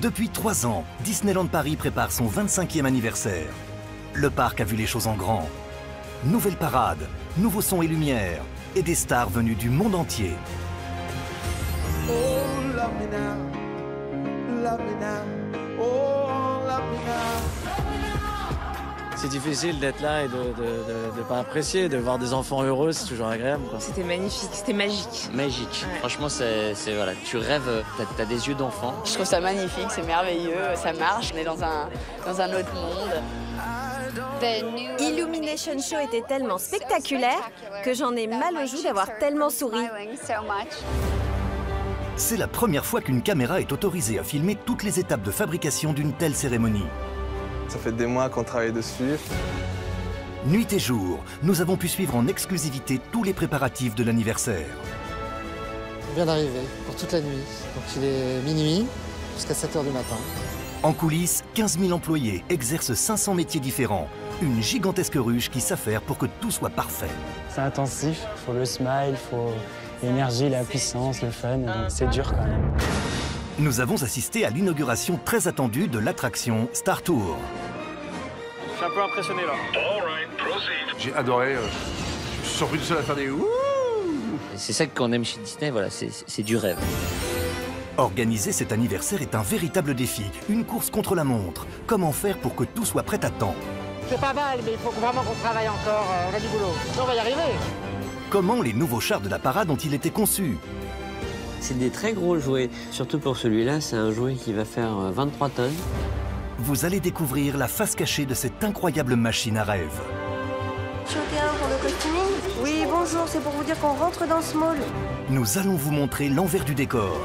Depuis 3 ans, Disneyland Paris prépare son 25e anniversaire. Le parc a vu les choses en grand. Nouvelle parade, nouveaux sons et lumières, et des stars venues du monde entier. Oh, love me now, love me now, oh, love me now. C'est difficile d'être là et de ne pas apprécier, de voir des enfants heureux, c'est toujours agréable, quoi. C'était magnifique, c'était magique. Magique. Ouais. Franchement, voilà, tu rêves, t'as des yeux d'enfant. Je trouve ça magnifique, c'est merveilleux, ça marche, on est dans un autre monde. Illumination Show était tellement spectaculaire que j'en ai mal aux joues d'avoir tellement souri. C'est la première fois qu'une caméra est autorisée à filmer toutes les étapes de fabrication d'une telle cérémonie. Ça fait des mois qu'on travaille dessus. Nuit et jour, nous avons pu suivre en exclusivité tous les préparatifs de l'anniversaire. On vient d'arriver pour toute la nuit. Donc il est minuit jusqu'à 7 h du matin. En coulisses, 15 000 employés exercent 500 métiers différents. Une gigantesque ruche qui s'affaire pour que tout soit parfait. C'est intensif, il faut le smile, il faut l'énergie, la puissance, le fun, donc c'est dur quand même. Nous avons assisté à l'inauguration très attendue de l'attraction Star Tour. Je suis un peu impressionné là. J'ai adoré, je suis surpris tout seul à faire des ouh. C'est ça qu'on aime chez Disney, voilà, c'est du rêve. Organiser cet anniversaire est un véritable défi, une course contre la montre. Comment faire pour que tout soit prêt à temps? C'est pas mal, mais il faut vraiment qu'on travaille encore, on a du boulot. On va y arriver. Comment les nouveaux chars de la parade ont-ils été conçus? C'est des très gros jouets. Surtout pour celui-là, c'est un jouet qui va faire 23 tonnes. Vous allez découvrir la face cachée de cette incroyable machine à rêve. Chacun pour le costuming? Oui, bonjour, c'est pour vous dire qu'on rentre dans ce mall. Nous allons vous montrer l'envers du décor.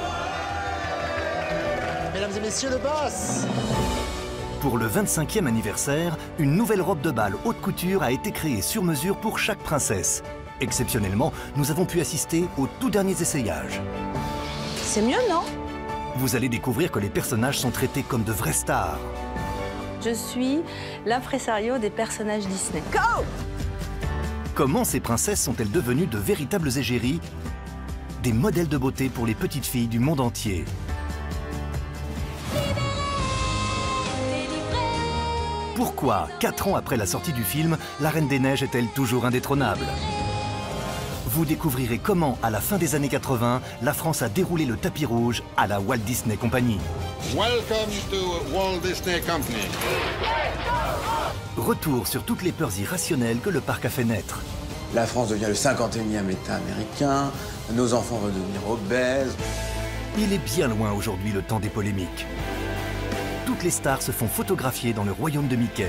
Mesdames et messieurs, le boss! Pour le 25e anniversaire, une nouvelle robe de bal haute couture a été créée sur mesure pour chaque princesse. Exceptionnellement, nous avons pu assister aux tout derniers essayages. C'est mieux, non? Vous allez découvrir que les personnages sont traités comme de vraies stars. Je suis l'impresario des personnages Disney. Comment ces princesses sont-elles devenues de véritables égéries, des modèles de beauté pour les petites filles du monde entier? Pourquoi, 4 ans après la sortie du film, la Reine des Neiges est-elle toujours indétrônable? Vous découvrirez comment, à la fin des années 80, la France a déroulé le tapis rouge à la Walt Disney Company. Welcome to Walt Disney Company. Retour sur toutes les peurs irrationnelles que le parc a fait naître. La France devient le 51e État américain, nos enfants vont devenir obèses. Il est bien loin aujourd'hui le temps des polémiques. Toutes les stars se font photographier dans le royaume de Mickey.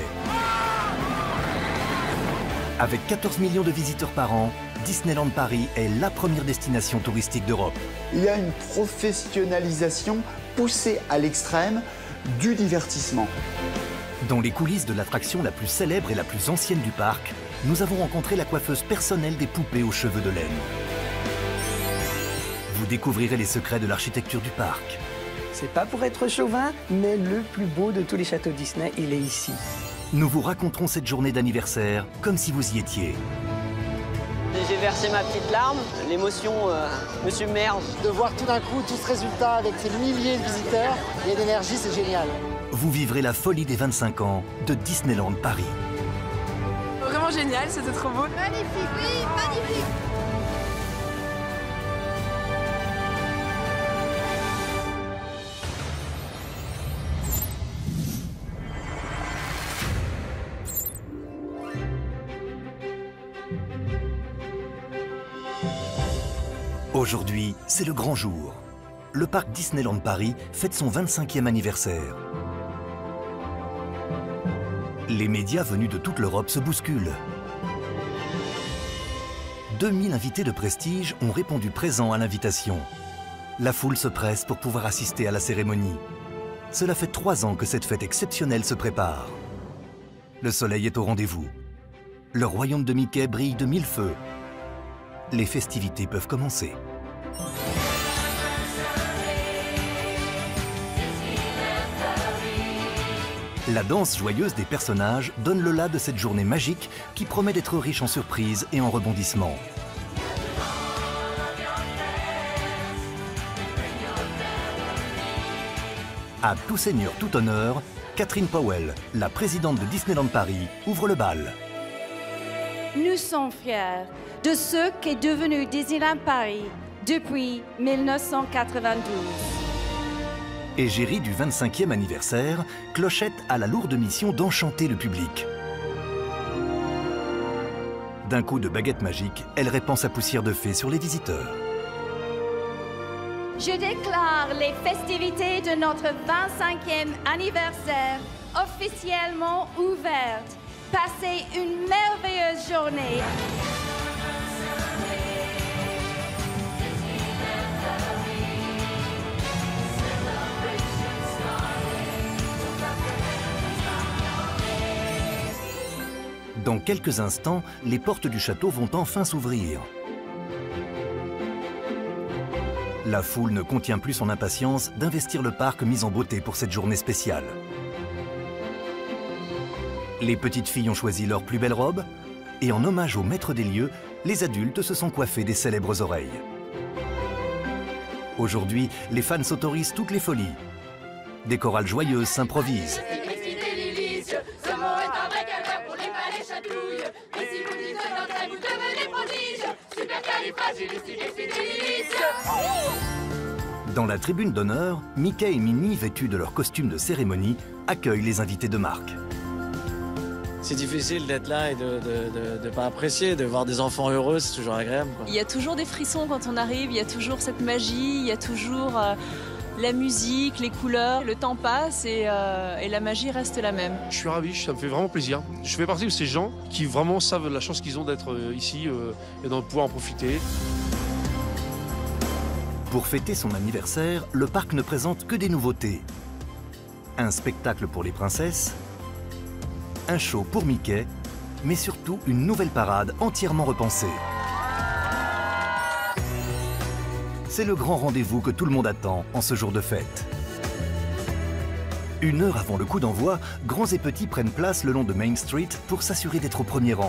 Avec 14 millions de visiteurs par an, Disneyland Paris est la première destination touristique d'Europe. Il y a une professionnalisation poussée à l'extrême du divertissement. Dans les coulisses de l'attraction la plus célèbre et la plus ancienne du parc, nous avons rencontré la coiffeuse personnelle des poupées aux cheveux de laine. Vous découvrirez les secrets de l'architecture du parc. C'est pas pour être chauvin, mais le plus beau de tous les châteaux Disney, il est ici. Nous vous raconterons cette journée d'anniversaire comme si vous y étiez. J'ai versé ma petite larme, l'émotion me submerge. De voir tout d'un coup tout ce résultat avec ces milliers de visiteurs et d'énergie, c'est génial. Vous vivrez la folie des 25 ans de Disneyland Paris. Vraiment génial, c'était trop beau. Magnifique, oui, magnifique. Aujourd'hui, c'est le grand jour. Le parc Disneyland Paris fête son 25e anniversaire. Les médias venus de toute l'Europe se bousculent. 2000 invités de prestige ont répondu présents à l'invitation. La foule se presse pour pouvoir assister à la cérémonie. Cela fait 3 ans que cette fête exceptionnelle se prépare. Le soleil est au rendez-vous. Le royaume de Mickey brille de 1000 feux. Les festivités peuvent commencer. La danse joyeuse des personnages donne le là de cette journée magique qui promet d'être riche en surprises et en rebondissements. À tout seigneur, tout honneur, Catherine Powell, la présidente de Disneyland Paris, ouvre le bal. Nous sommes fiers de ce qu'est devenu Disneyland Paris depuis 1992. Égérie du 25e anniversaire, Clochette a la lourde mission d'enchanter le public. D'un coup de baguette magique, elle répand sa poussière de fée sur les visiteurs. Je déclare les festivités de notre 25e anniversaire officiellement ouvertes. Passez une merveilleuse journée. Dans quelques instants, les portes du château vont enfin s'ouvrir. La foule ne contient plus son impatience d'investir le parc mis en beauté pour cette journée spéciale. Les petites filles ont choisi leurs plus belles robes et en hommage au maître des lieux, les adultes se sont coiffés des célèbres oreilles. Aujourd'hui, les fans s'autorisent toutes les folies. Des chorales joyeuses s'improvisent. Dans la tribune d'honneur, Mickey et Minnie, vêtus de leur costume de cérémonie, accueillent les invités de marque. C'est difficile d'être là et de ne pas apprécier, de voir des enfants heureux, c'est toujours agréable, quoi. Il y a toujours des frissons quand on arrive, il y a toujours cette magie, il y a toujours la musique, les couleurs. Le temps passe et la magie reste la même. Je suis ravi, ça me fait vraiment plaisir. Je fais partie de ces gens qui vraiment savent la chance qu'ils ont d'être ici et de pouvoir en profiter. Pour fêter son anniversaire, le parc ne présente que des nouveautés. Un spectacle pour les princesses, un show pour Mickey, mais surtout une nouvelle parade entièrement repensée. C'est le grand rendez-vous que tout le monde attend en ce jour de fête. 1 heure avant le coup d'envoi, grands et petits prennent place le long de Main Street pour s'assurer d'être au premier rang.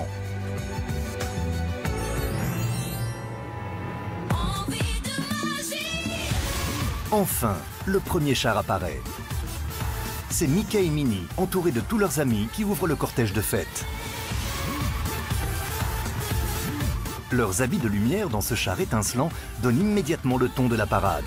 Enfin, le premier char apparaît. C'est Mickey et Minnie, entourés de tous leurs amis, qui ouvrent le cortège de fête. Leurs habits de lumière dans ce char étincelant donnent immédiatement le ton de la parade.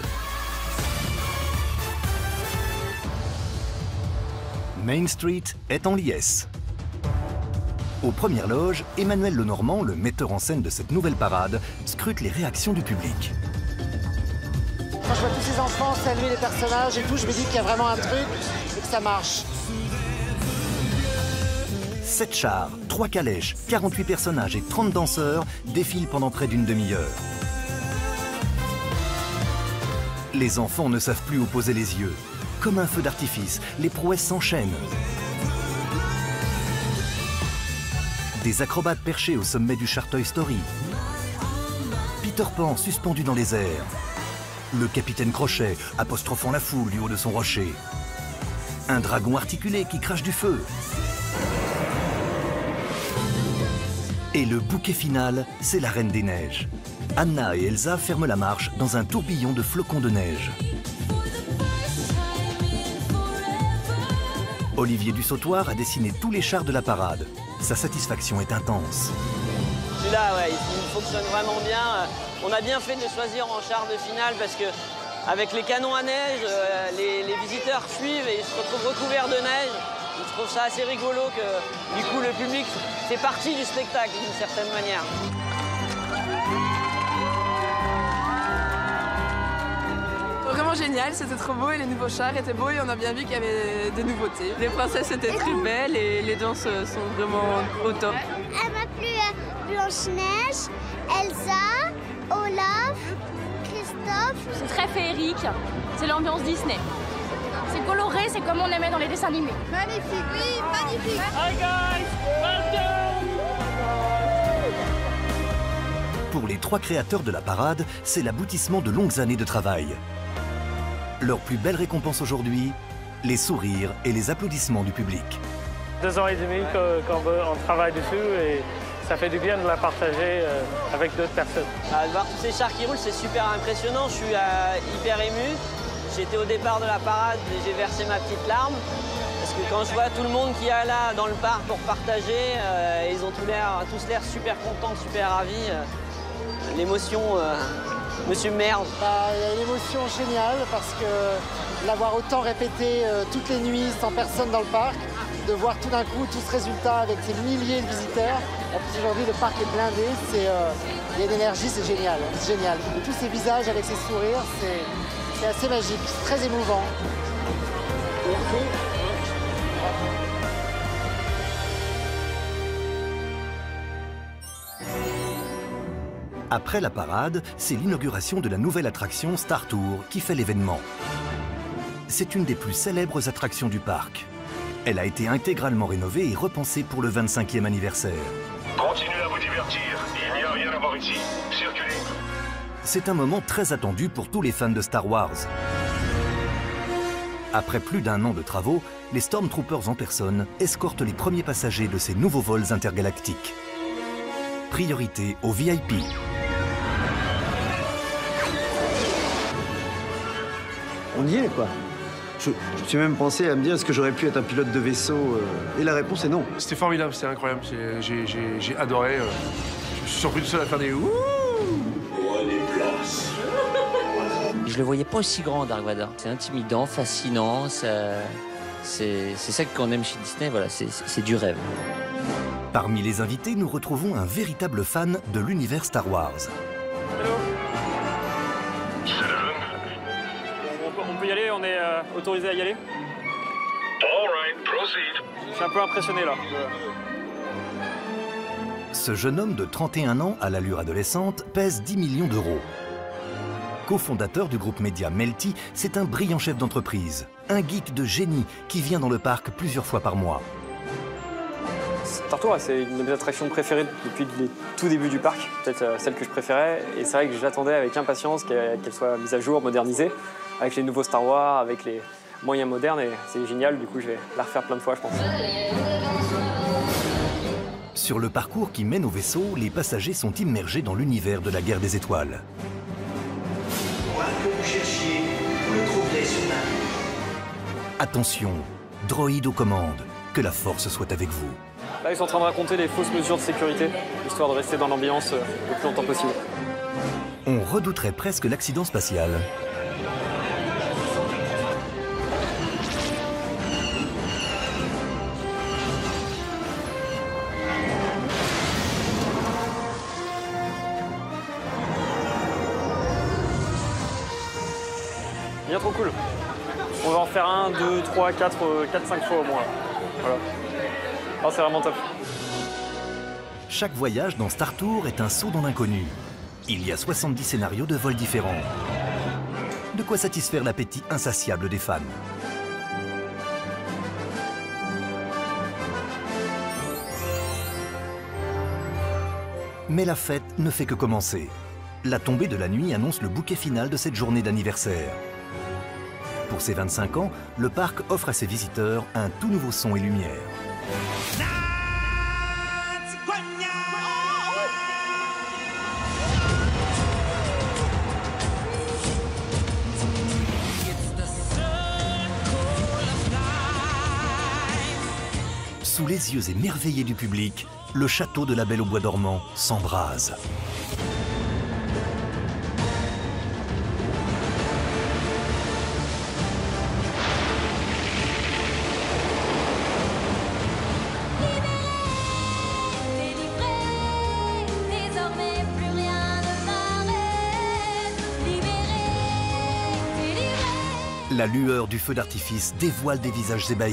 Main Street est en liesse. Aux premières loges, Emmanuel Lenormand, le metteur en scène de cette nouvelle parade, scrute les réactions du public. Quand je vois tous ces enfants saluer les personnages et tout, je me dis qu'il y a vraiment un truc et que ça marche. 7 chars, 3 calèches, 48 personnages et 30 danseurs défilent pendant près d'une demi-heure. Les enfants ne savent plus où poser les yeux. Comme un feu d'artifice, les prouesses s'enchaînent. Des acrobates perchés au sommet du char Toy Story. Peter Pan suspendu dans les airs. Le capitaine Crochet apostrophant la foule du haut de son rocher. Un dragon articulé qui crache du feu. Et le bouquet final, c'est la Reine des Neiges. Anna et Elsa ferment la marche dans un tourbillon de flocons de neige. Olivier Dussautoir a dessiné tous les chars de la parade. Sa satisfaction est intense. Celui-là, ouais, il fonctionne vraiment bien. On a bien fait de le choisir en char de finale parce que avec les canons à neige, les visiteurs suivent et ils se retrouvent recouverts de neige. Je trouve ça assez rigolo que du coup le public fait partie du spectacle d'une certaine manière. Vraiment génial, c'était trop beau et les nouveaux chars étaient beaux et on a bien vu qu'il y avait des nouveautés. Les princesses étaient très belles et les danses sont vraiment au top. Elle m'a plu Blanche-Neige, Elsa, Olaf, Christophe. C'est très féerique, c'est l'ambiance Disney. C'est coloré, c'est comme on aimait dans les dessins animés. Magnifique, oui, magnifique. Hi guys, welcome. Pour les 3 créateurs de la parade, c'est l'aboutissement de longues années de travail. Leur plus belle récompense aujourd'hui, les sourires et les applaudissements du public. 2 ans et demi qu'on travaille dessus et ça fait du bien de la partager avec d'autres personnes. De voir tous ces chars qui roulent, c'est super impressionnant. Je suis hyper ému. J'étais au départ de la parade et j'ai versé ma petite larme. Parce que quand je vois tout le monde qui est là dans le parc pour partager, ils ont tous l'air super contents, super ravis. L'émotion me submerge. Il y a une émotion géniale parce que l'avoir autant répété toutes les nuits sans personne dans le parc, de voir tout d'un coup tout ce résultat avec ces milliers de visiteurs. Aujourd'hui, le parc est blindé, il y a une énergie, c'est génial, c'est génial. Et tous ces visages avec ces sourires, c'est assez magique, c'est très émouvant. Merci. Après la parade, c'est l'inauguration de la nouvelle attraction Star Tour qui fait l'événement. C'est une des plus célèbres attractions du parc. Elle a été intégralement rénovée et repensée pour le 25e anniversaire. Continuez à vous divertir, il n'y a rien à voir ici. Circulez. C'est un moment très attendu pour tous les fans de Star Wars. Après plus d'1 an de travaux, les Stormtroopers en personne escortent les premiers passagers de ces nouveaux vols intergalactiques. Priorité aux VIP. On y est, quoi. Je suis même pensé à me dire, est-ce que j'aurais pu être un pilote de vaisseau et la réponse est non. C'était formidable, c'était incroyable. J'ai adoré. Je me suis surpris tout seul à faire des ouh. Je le voyais pas aussi grand, Dark Vador. C'est intimidant, fascinant. C'est ça qu'on aime chez Disney. Voilà, c'est du rêve. Parmi les invités, nous retrouvons un véritable fan de l'univers Star Wars. Hello. On peut y aller, on est autorisé à y aller. All right, proceed. Je suis un peu impressionné là. Ce jeune homme de 31 ans à l'allure adolescente pèse 10 millions d'euros. Co-fondateur du groupe média Melty, c'est un brillant chef d'entreprise, un geek de génie qui vient dans le parc plusieurs fois par mois. Star Tour, c'est une de mes attractions préférées depuis le tout début du parc, peut-être celle que je préférais. Et c'est vrai que j'attendais avec impatience qu'elle soit mise à jour, modernisée, avec les nouveaux Star Wars, avec les moyens modernes. Et c'est génial, du coup je vais la refaire plein de fois, je pense. Sur le parcours qui mène au vaisseau, les passagers sont immergés dans l'univers de la guerre des étoiles. Quoi que vous cherchiez, vous le trouverez sur la rue. Attention, droïde aux commandes, que la force soit avec vous. Là, ils sont en train de raconter les fausses mesures de sécurité, histoire de rester dans l'ambiance le plus longtemps possible. On redouterait presque l'accident spatial. Bien trop cool. On va en faire 1, 2, 3, 4, 5 fois au moins. Voilà. Oh, c'est vraiment top. Chaque voyage dans Star Tour est un saut dans l'inconnu. Il y a 70 scénarios de vols différents. De quoi satisfaire l'appétit insatiable des fans. Mais la fête ne fait que commencer. La tombée de la nuit annonce le bouquet final de cette journée d'anniversaire. Pour ses 25 ans, le parc offre à ses visiteurs un tout nouveau son et lumière. Sous les yeux émerveillés du public, le château de la Belle au Bois dormant s'embrase. La lueur du feu d'artifice dévoile des visages ébahis.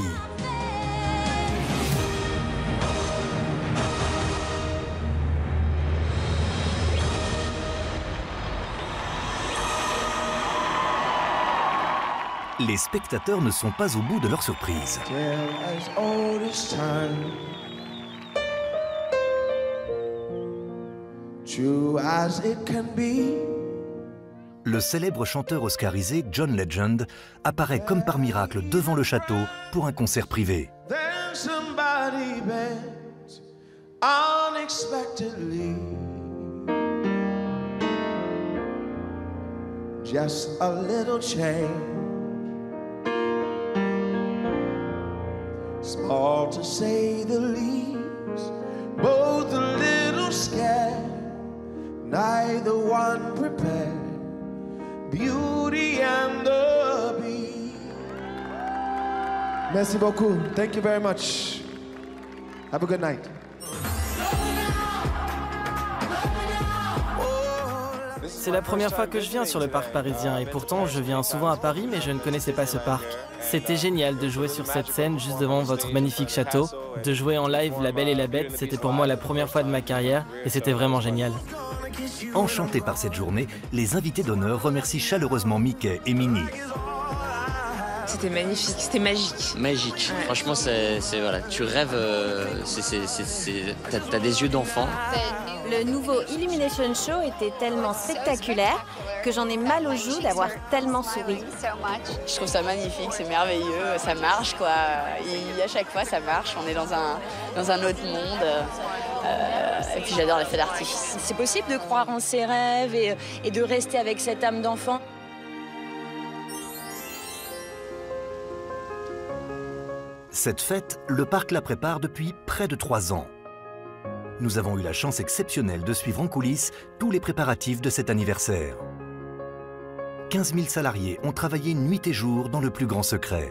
Les spectateurs ne sont pas au bout de leur surprise. Le célèbre chanteur oscarisé John Legend apparaît comme par miracle devant le château pour un concert privé. Just a little change. small to say the least, both a little scared, neither one prepared, Beauty and the Beast. Merci beaucoup. Thank you very much. Have a good night. C'est la première fois que je viens sur le parc parisien et pourtant je viens souvent à Paris mais je ne connaissais pas ce parc. C'était génial de jouer sur cette scène juste devant votre magnifique château. De jouer en live La Belle et la Bête, c'était pour moi la première fois de ma carrière et c'était vraiment génial. Enchantés par cette journée, les invités d'honneur remercient chaleureusement Mickey et Minnie. C'était magnifique, c'était magique. Magique. Ouais. Franchement, voilà, tu rêves, t'as des yeux d'enfant. Le nouveau Illumination Show était tellement spectaculaire que j'en ai mal aux joues d'avoir tellement souri. Je trouve ça magnifique, c'est merveilleux, ça marche quoi. Et à chaque fois ça marche, on est dans un autre monde. Et puis j'adore les feux d'artifice. C'est possible de croire en ses rêves et de rester avec cette âme d'enfant. Cette fête, le parc la prépare depuis près de 3 ans. Nous avons eu la chance exceptionnelle de suivre en coulisses tous les préparatifs de cet anniversaire. 15 000 salariés ont travaillé nuit et jour dans le plus grand secret.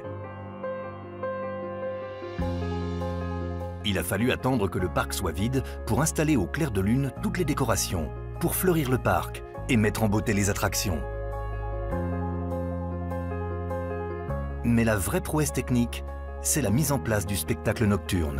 Il a fallu attendre que le parc soit vide pour installer au clair de lune toutes les décorations, pour fleurir le parc et mettre en beauté les attractions. Mais la vraie prouesse technique, c'est la mise en place du spectacle nocturne.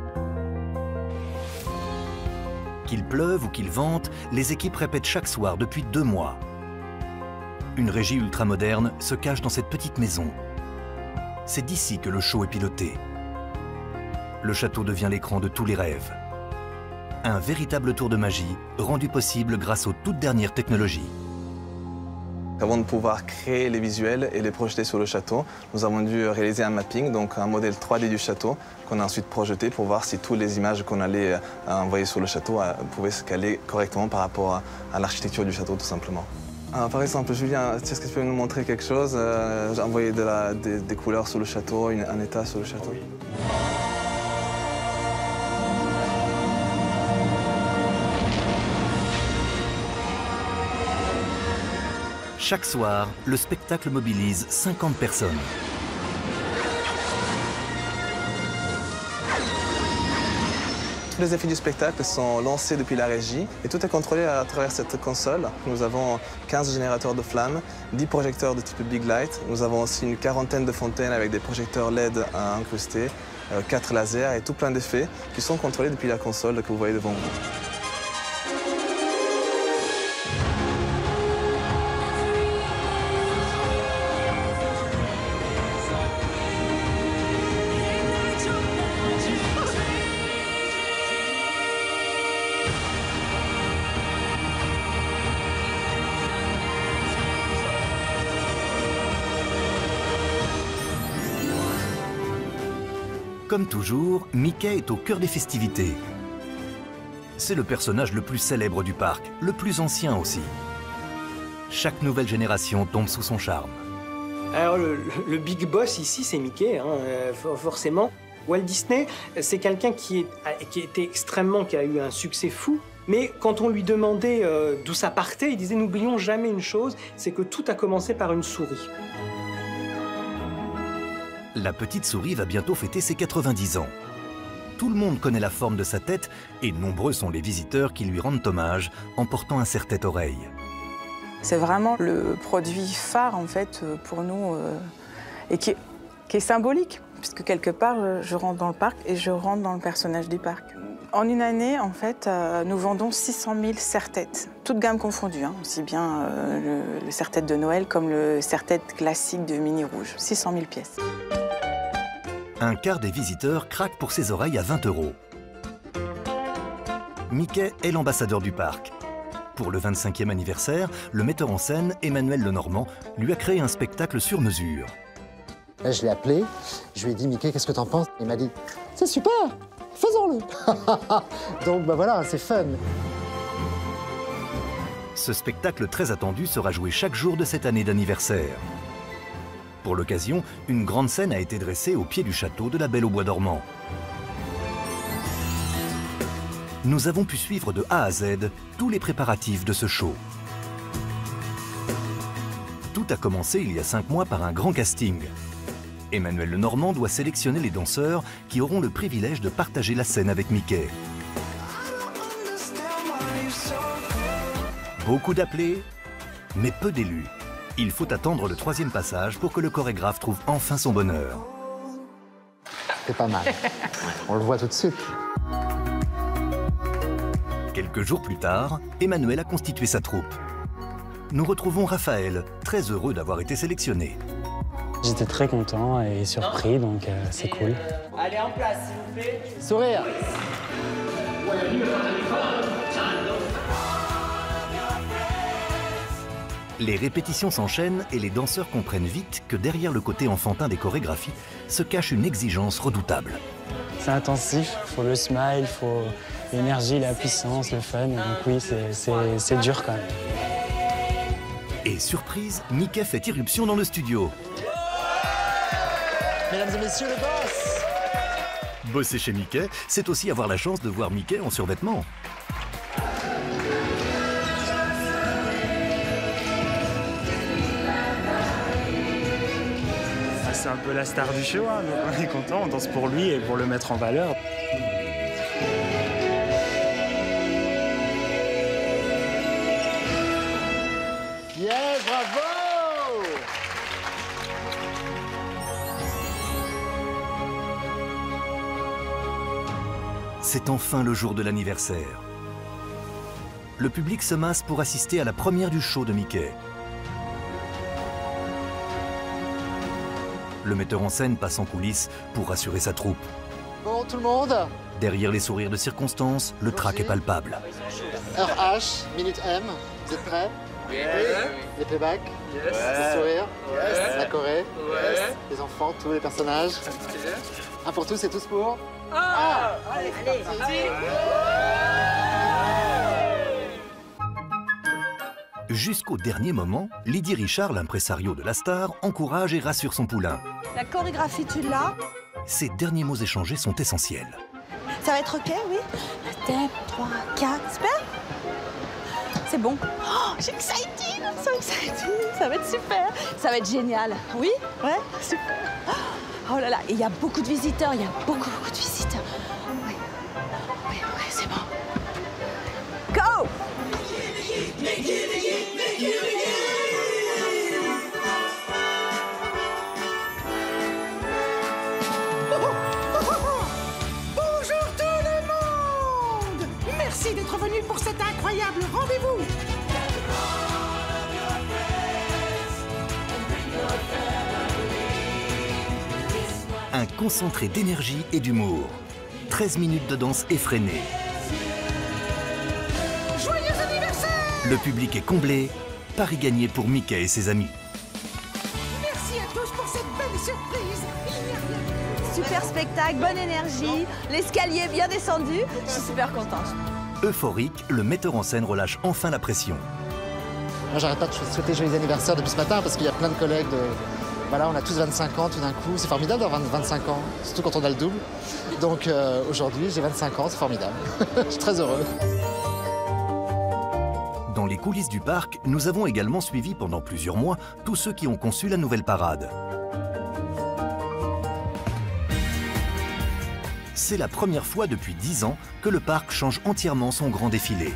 Qu'il pleuve ou qu'il vente, les équipes répètent chaque soir depuis 2 mois. Une régie ultramoderne se cache dans cette petite maison. C'est d'ici que le show est piloté. Le château devient l'écran de tous les rêves. Un véritable tour de magie rendu possible grâce aux toutes dernières technologies. Avant de pouvoir créer les visuels et les projeter sur le château, nous avons dû réaliser un mapping, donc un modèle 3D du château qu'on a ensuite projeté pour voir si toutes les images qu'on allait envoyer sur le château pouvaient se caler correctement par rapport à l'architecture du château tout simplement. Par exemple, Julien, est-ce que tu peux nous montrer quelque chose? J'ai envoyé des couleurs sur le château, un état sur le château. Chaque soir, le spectacle mobilise 50 personnes. Tous les effets du spectacle sont lancés depuis la régie et tout est contrôlé à travers cette console. Nous avons 15 générateurs de flammes, 10 projecteurs de type Big Light. Nous avons aussi une quarantaine de fontaines avec des projecteurs LED incrustés, 4 lasers et tout plein d'effets qui sont contrôlés depuis la console que vous voyez devant vous. Comme toujours, Mickey est au cœur des festivités. C'est le personnage le plus célèbre du parc, le plus ancien aussi. Chaque nouvelle génération tombe sous son charme. Alors le big boss ici, c'est Mickey, forcément. Walt Disney, c'est quelqu'un qui a eu un succès fou. Mais quand on lui demandait d'où ça partait, il disait « N'oublions jamais une chose, c'est que tout a commencé par une souris ». La petite souris va bientôt fêter ses 90 ans. Tout le monde connaît la forme de sa tête et nombreux sont les visiteurs qui lui rendent hommage en portant un serre-tête-oreille. C'est vraiment le produit phare en fait pour nous et qui est symbolique puisque quelque part je rentre dans le parc et je rentre dans le personnage du parc. En une année en fait nous vendons 600 000 serre-têtes, toutes gammes confondues, aussi bien le serre-tête de Noël comme le serre-tête classique de Minnie Rouge, 600 000 pièces. Un quart des visiteurs craque pour ses oreilles à 20 €. Mickey est l'ambassadeur du parc. Pour le 25e anniversaire, le metteur en scène, Emmanuel Lenormand, lui a créé un spectacle sur mesure. Là, je l'ai appelé, je lui ai dit « Mickey, qu'est-ce que t'en penses ?» Il m'a dit « C'est super, faisons-le !» Donc voilà, c'est fun. Ce spectacle très attendu sera joué chaque jour de cette année d'anniversaire. Pour l'occasion, une grande scène a été dressée au pied du château de la Belle au Bois dormant. Nous avons pu suivre de A à Z tous les préparatifs de ce show. Tout a commencé il y a 5 mois par un grand casting. Emmanuel Lenormand doit sélectionner les danseurs qui auront le privilège de partager la scène avec Mickey. Beaucoup d'appelés, mais peu d'élus. Il faut attendre le 3e passage pour que le chorégraphe trouve enfin son bonheur. C'est pas mal. On le voit tout de suite. Quelques jours plus tard, Emmanuel a constitué sa troupe. Nous retrouvons Raphaël, très heureux d'avoir été sélectionné. J'étais très content et surpris, donc c'est cool. Allez, en place, s'il vous plaît. Sourire. Les répétitions s'enchaînent et les danseurs comprennent vite que derrière le côté enfantin des chorégraphies se cache une exigence redoutable. C'est intensif, il faut le smile, il faut l'énergie, la puissance, le fun. Donc oui, c'est dur quand même. Et surprise, Mickey fait irruption dans le studio. Mesdames et messieurs, le boss! Bosser chez Mickey, c'est aussi avoir la chance de voir Mickey en survêtement. C'est un peu la star du show, hein, donc on est content, on danse pour lui et pour le mettre en valeur. Yeah, bravo! C'est enfin le jour de l'anniversaire. Le public se masse pour assister à la première du show de Mickey. Le metteur en scène passe en coulisses pour rassurer sa troupe. Bon, tout le monde? Derrière les sourires de circonstance, le trac est palpable. Heure H, minute M, vous êtes prêts? Oui. Les playbacks? Yes. Les sourires? Yes. La Corée? Yes. Les enfants, tous les personnages? Un pour tous et tous pour? Allez, Jusqu'au dernier moment, Lydie Richard, l'impresario de la star, encourage et rassure son poulain. La chorégraphie, tu l'as? Ces derniers mots échangés sont essentiels. Ça va être OK, oui? Step, 3, 4, super. C'est bon. Oh, j'ai excited, so excited. Ça va être super. Ça va être génial. Oui? Ouais, super. Oh là là, et il y a beaucoup de visiteurs, il y a beaucoup de visiteurs. Oui, c'est bon. Go! Bonjour tout le monde! Merci d'être venu pour cet incroyable rendez-vous! Un concentré d'énergie et d'humour. 13 minutes de danse effrénée. Joyeux anniversaire! Le public est comblé. Pari gagné pour Mickey et ses amis. Merci à tous pour cette belle surprise! Il n'y a rien. Super spectacle, bonne énergie, l'escalier bien descendu. Je suis super contente. Euphorique, le metteur en scène relâche enfin la pression. Moi, j'arrête pas de souhaiter joyeux anniversaire depuis ce matin parce qu'il y a plein de collègues de... Voilà, on a tous 25 ans tout d'un coup. C'est formidable d'avoir 25 ans, surtout quand on a le double. Donc aujourd'hui, j'ai 25 ans, c'est formidable. Je suis très heureux. Dans les coulisses du parc, nous avons également suivi pendant plusieurs mois tous ceux qui ont conçu la nouvelle parade. C'est la première fois depuis 10 ans que le parc change entièrement son grand défilé.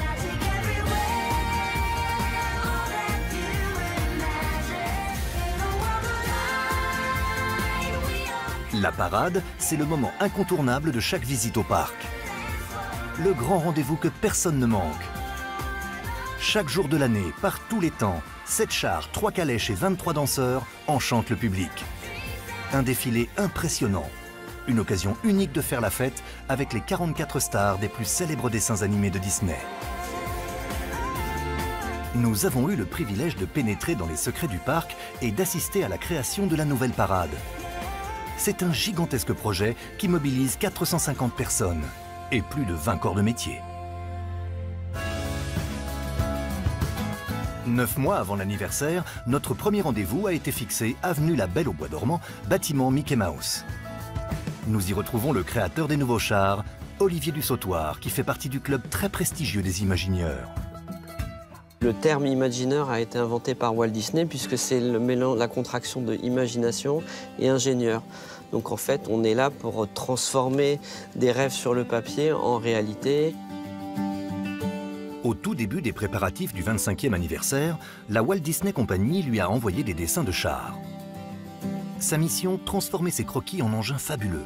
La parade, c'est le moment incontournable de chaque visite au parc. Le grand rendez-vous que personne ne manque. Chaque jour de l'année, par tous les temps, 7 chars, 3 calèches et 23 danseurs enchantent le public. Un défilé impressionnant. Une occasion unique de faire la fête avec les 44 stars des plus célèbres dessins animés de Disney. Nous avons eu le privilège de pénétrer dans les secrets du parc et d'assister à la création de la nouvelle parade. C'est un gigantesque projet qui mobilise 450 personnes et plus de 20 corps de métier. 9 mois avant l'anniversaire, notre premier rendez-vous a été fixé avenue La Belle au Bois dormant, bâtiment Mickey Mouse. Nous y retrouvons le créateur des nouveaux chars, Olivier Dussautoir, qui fait partie du club très prestigieux des Imagineers. Le terme Imagineur a été inventé par Walt Disney puisque c'est le mélange, la contraction de imagination et ingénieur. Donc en fait, on est là pour transformer des rêves sur le papier en réalité. Au tout début des préparatifs du 25e anniversaire, la Walt Disney Company lui a envoyé des dessins de chars. Sa mission, transformer ses croquis en engins fabuleux.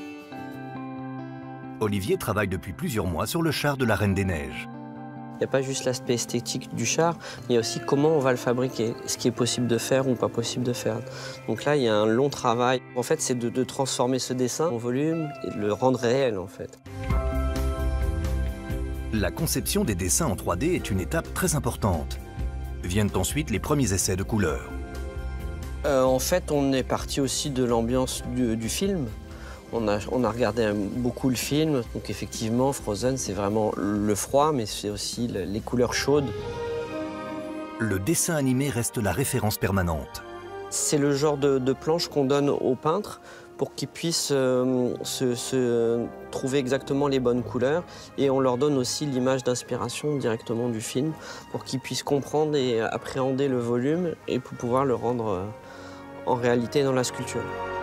Olivier travaille depuis plusieurs mois sur le char de la Reine des Neiges. Il n'y a pas juste l'aspect esthétique du char, mais il y a aussi comment on va le fabriquer, ce qui est possible de faire ou pas possible de faire. Donc là, il y a un long travail. En fait, c'est de transformer ce dessin en volume et de le rendre réel, en fait. La conception des dessins en 3D est une étape très importante. Viennent ensuite les premiers essais de couleurs. En fait, on est parti aussi de l'ambiance du film. On a regardé beaucoup le film, donc effectivement, Frozen, c'est vraiment le froid, mais c'est aussi les couleurs chaudes. Le dessin animé reste la référence permanente. C'est le genre de planche qu'on donne aux peintres pour qu'ils puissent se trouver exactement les bonnes couleurs. Et on leur donne aussi l'image d'inspiration directement du film pour qu'ils puissent comprendre et appréhender le volume et pour pouvoir le rendre en réalité dans la sculpture.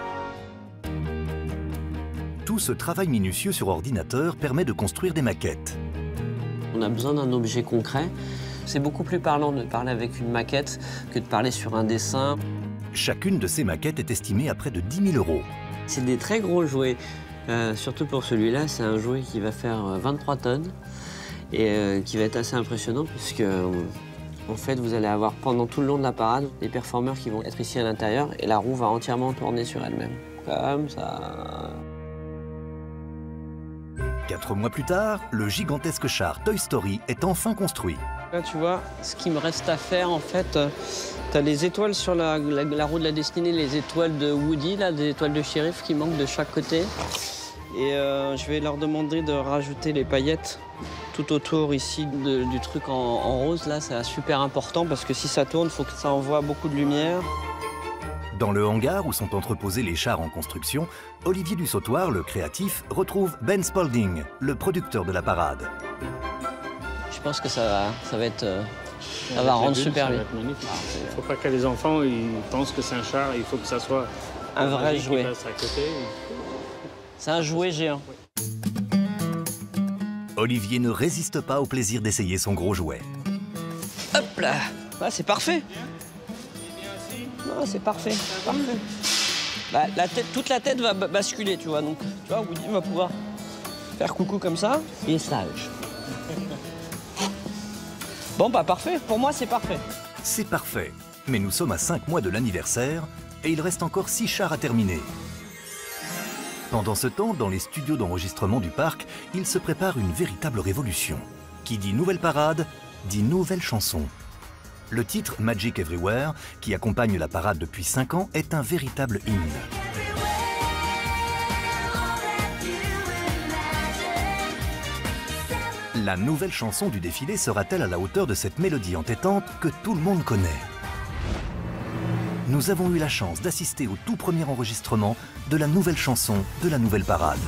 Tout ce travail minutieux sur ordinateur permet de construire des maquettes. On a besoin d'un objet concret. C'est beaucoup plus parlant de parler avec une maquette que de parler sur un dessin. Chacune de ces maquettes est estimée à près de 10 000 €. C'est des très gros jouets. Surtout pour celui-là, c'est un jouet qui va faire 23 tonnes et qui va être assez impressionnant puisque en fait, vous allez avoir pendant tout le long de la parade des performeurs qui vont être ici à l'intérieur et la roue va entièrement tourner sur elle-même. Comme ça. 4 mois plus tard, le gigantesque char Toy Story est enfin construit. Là, tu vois, ce qu'il me reste à faire, en fait, tu as les étoiles sur la roue de la destinée, les étoiles de Woody, là, des étoiles de shérif qui manquent de chaque côté. Et je vais leur demander de rajouter les paillettes tout autour ici du truc en rose. Là, c'est super important parce que si ça tourne, il faut que ça envoie beaucoup de lumière. Dans le hangar où sont entreposés les chars en construction, Olivier Dussautoir, le créatif, retrouve Ben Spalding, le producteur de la parade. Je pense que ça va rendre super bien. Il ne faut pas que les enfants ils pensent que c'est un char, il faut que ça soit un vrai jouet. C'est un jouet géant. Olivier ne résiste pas au plaisir d'essayer son gros jouet. Hop là, ah, c'est parfait. Ah, c'est parfait, parfait. Bah, toute la tête va basculer, tu vois. Donc, tu vois, Woody va pouvoir faire coucou comme ça. Il est sage. Bon, bah parfait. Pour moi, c'est parfait. C'est parfait. Mais nous sommes à 5 mois de l'anniversaire et il reste encore 6 chars à terminer. Pendant ce temps, dans les studios d'enregistrement du parc, il se prépare une véritable révolution. Qui dit nouvelle parade, dit nouvelle chanson. Le titre Magic Everywhere, qui accompagne la parade depuis 5 ans, est un véritable hymne. La nouvelle chanson du défilé sera-t-elle à la hauteur de cette mélodie entêtante que tout le monde connaît? Nous avons eu la chance d'assister au tout premier enregistrement de la nouvelle chanson de la nouvelle parade.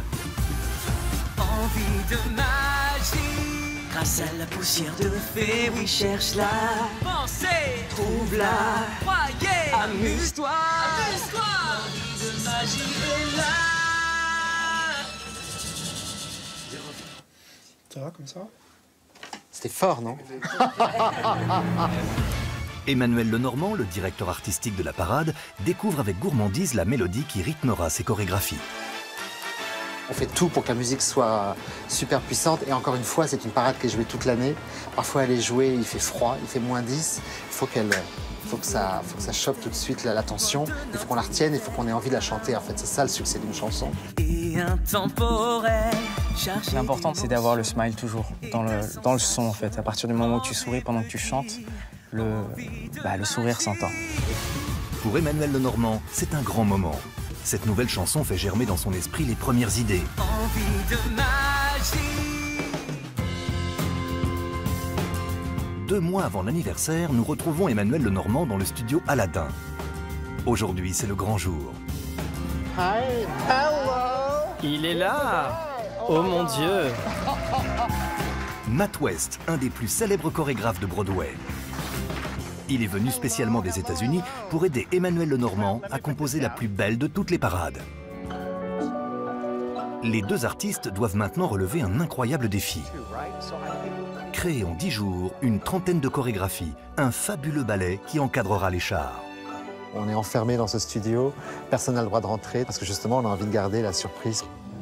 Envie de magie. Grâce à la poussière de fée, oui, cherche-la. Pensez, trouve-la. Croyez, amuse-toi. Amuse-toi. L'envie de magie est là. Ça va comme ça? C'était fort, non? Emmanuel Lenormand, le directeur artistique de la parade, découvre avec gourmandise la mélodie qui rythmera ses chorégraphies. On fait tout pour que la musique soit super puissante. Et encore une fois, c'est une parade qui est jouée toute l'année. Parfois, elle est jouée, il fait froid, il fait -10. Il faut que ça chope tout de suite l'attention. Il faut qu'on la retienne, il faut qu'on ait envie de la chanter. En fait, c'est ça le succès d'une chanson. Et intemporel. L'important, c'est d'avoir le smile toujours, dans le son, en fait. À partir du moment où tu souris pendant que tu chantes, le sourire s'entend. Pour Emmanuel Lenormand, c'est un grand moment. Cette nouvelle chanson fait germer dans son esprit les premières idées. Envie de magie. 2 mois avant l'anniversaire, nous retrouvons Emmanuel Lenormand dans le studio Aladdin. Aujourd'hui, c'est le grand jour. Hi, hello. Il est là. Oh mon Dieu. Matt West, un des plus célèbres chorégraphes de Broadway. Il est venu spécialement des États-Unis pour aider Emmanuel Lenormand à composer la plus belle de toutes les parades. Les deux artistes doivent maintenant relever un incroyable défi. Créer en 10 jours une trentaine de chorégraphies, un fabuleux ballet qui encadrera les chars. On est enfermé dans ce studio, personne n'a le droit de rentrer parce que justement on a envie de garder la surprise.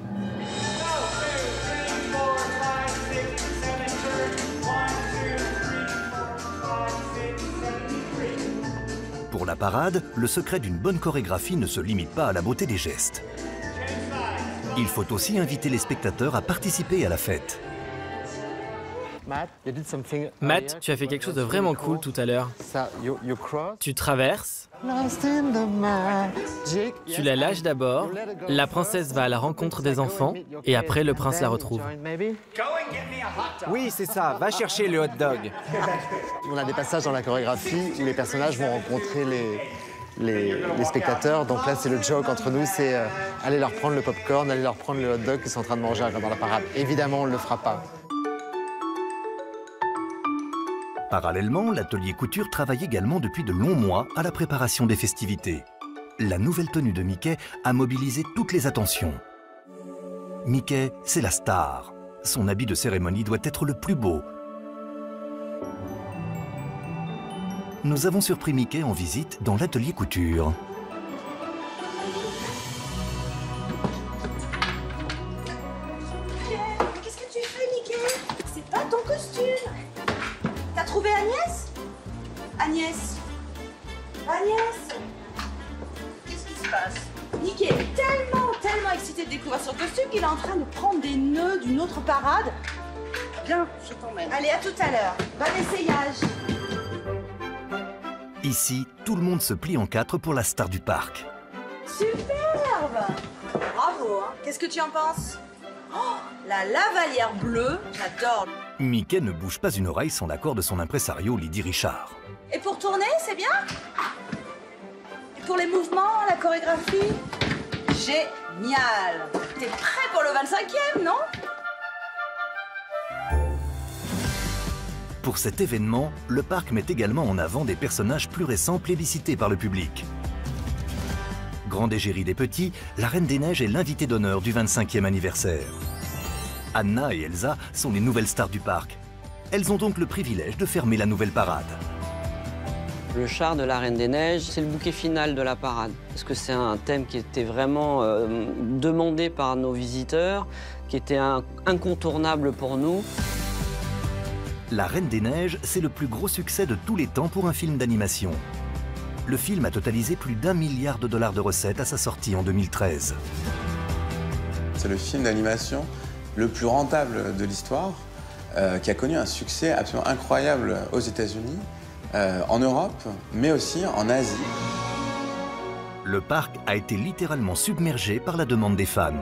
Pour la parade, le secret d'une bonne chorégraphie ne se limite pas à la beauté des gestes. Il faut aussi inviter les spectateurs à participer à la fête. Matt, tu as fait quelque chose de vraiment cool tout à l'heure. Tu traverses. Tu la lâches d'abord, la princesse va à la rencontre des enfants et après le prince la retrouve. Oui, c'est ça, va chercher le hot dog. On a des passages dans la chorégraphie où les personnages vont rencontrer les spectateurs. Donc là, c'est le joke entre nous, c'est aller leur prendre le popcorn, aller leur prendre le hot dog qu'ils sont en train de manger dans la parade. Évidemment, on ne le fera pas. Parallèlement, l'atelier couture travaille également depuis de longs mois à la préparation des festivités. La nouvelle tenue de Mickey a mobilisé toutes les attentions. Mickey, c'est la star. Son habit de cérémonie doit être le plus beau. Nous avons surpris Mickey en visite dans l'atelier couture. Qu'est-ce que tu fais, Mickey? C'est pas ton costume. T'as trouvé Agnès? Agnès? Agnès? Qu'est-ce qui se passe? Mickey est tellement excité de découvrir son costume qu'il est en train de prendre des nœuds d'une autre parade. Bien, je t'emmène. Allez, à tout à l'heure. Bon essayage. Ici, tout le monde se plie en 4 pour la star du parc. Superbe! Bravo, hein. Qu'est-ce que tu en penses? Oh, la lavalière bleue, j'adore. Mickey ne bouge pas une oreille sans l'accord de son impresario Lydie Richard. Et pour tourner, c'est bien? Et pour les mouvements, la chorégraphie? Génial! T'es prêt pour le 25e, non? Pour cet événement, le parc met également en avant des personnages plus récents plébiscités par le public. Grande égérie des petits, la Reine des Neiges est l'invitée d'honneur du 25e anniversaire. Anna et Elsa sont les nouvelles stars du parc. Elles ont donc le privilège de fermer la nouvelle parade. Le char de la Reine des Neiges, c'est le bouquet final de la parade. Parce que c'est un thème qui était vraiment demandé par nos visiteurs, qui était incontournable pour nous. La Reine des Neiges, c'est le plus gros succès de tous les temps pour un film d'animation. Le film a totalisé plus d'1 milliard de dollars de recettes à sa sortie en 2013. C'est le film d'animation le plus rentable de l'histoire, qui a connu un succès absolument incroyable aux États-Unis, en Europe, mais aussi en Asie. Le parc a été littéralement submergé par la demande des fans.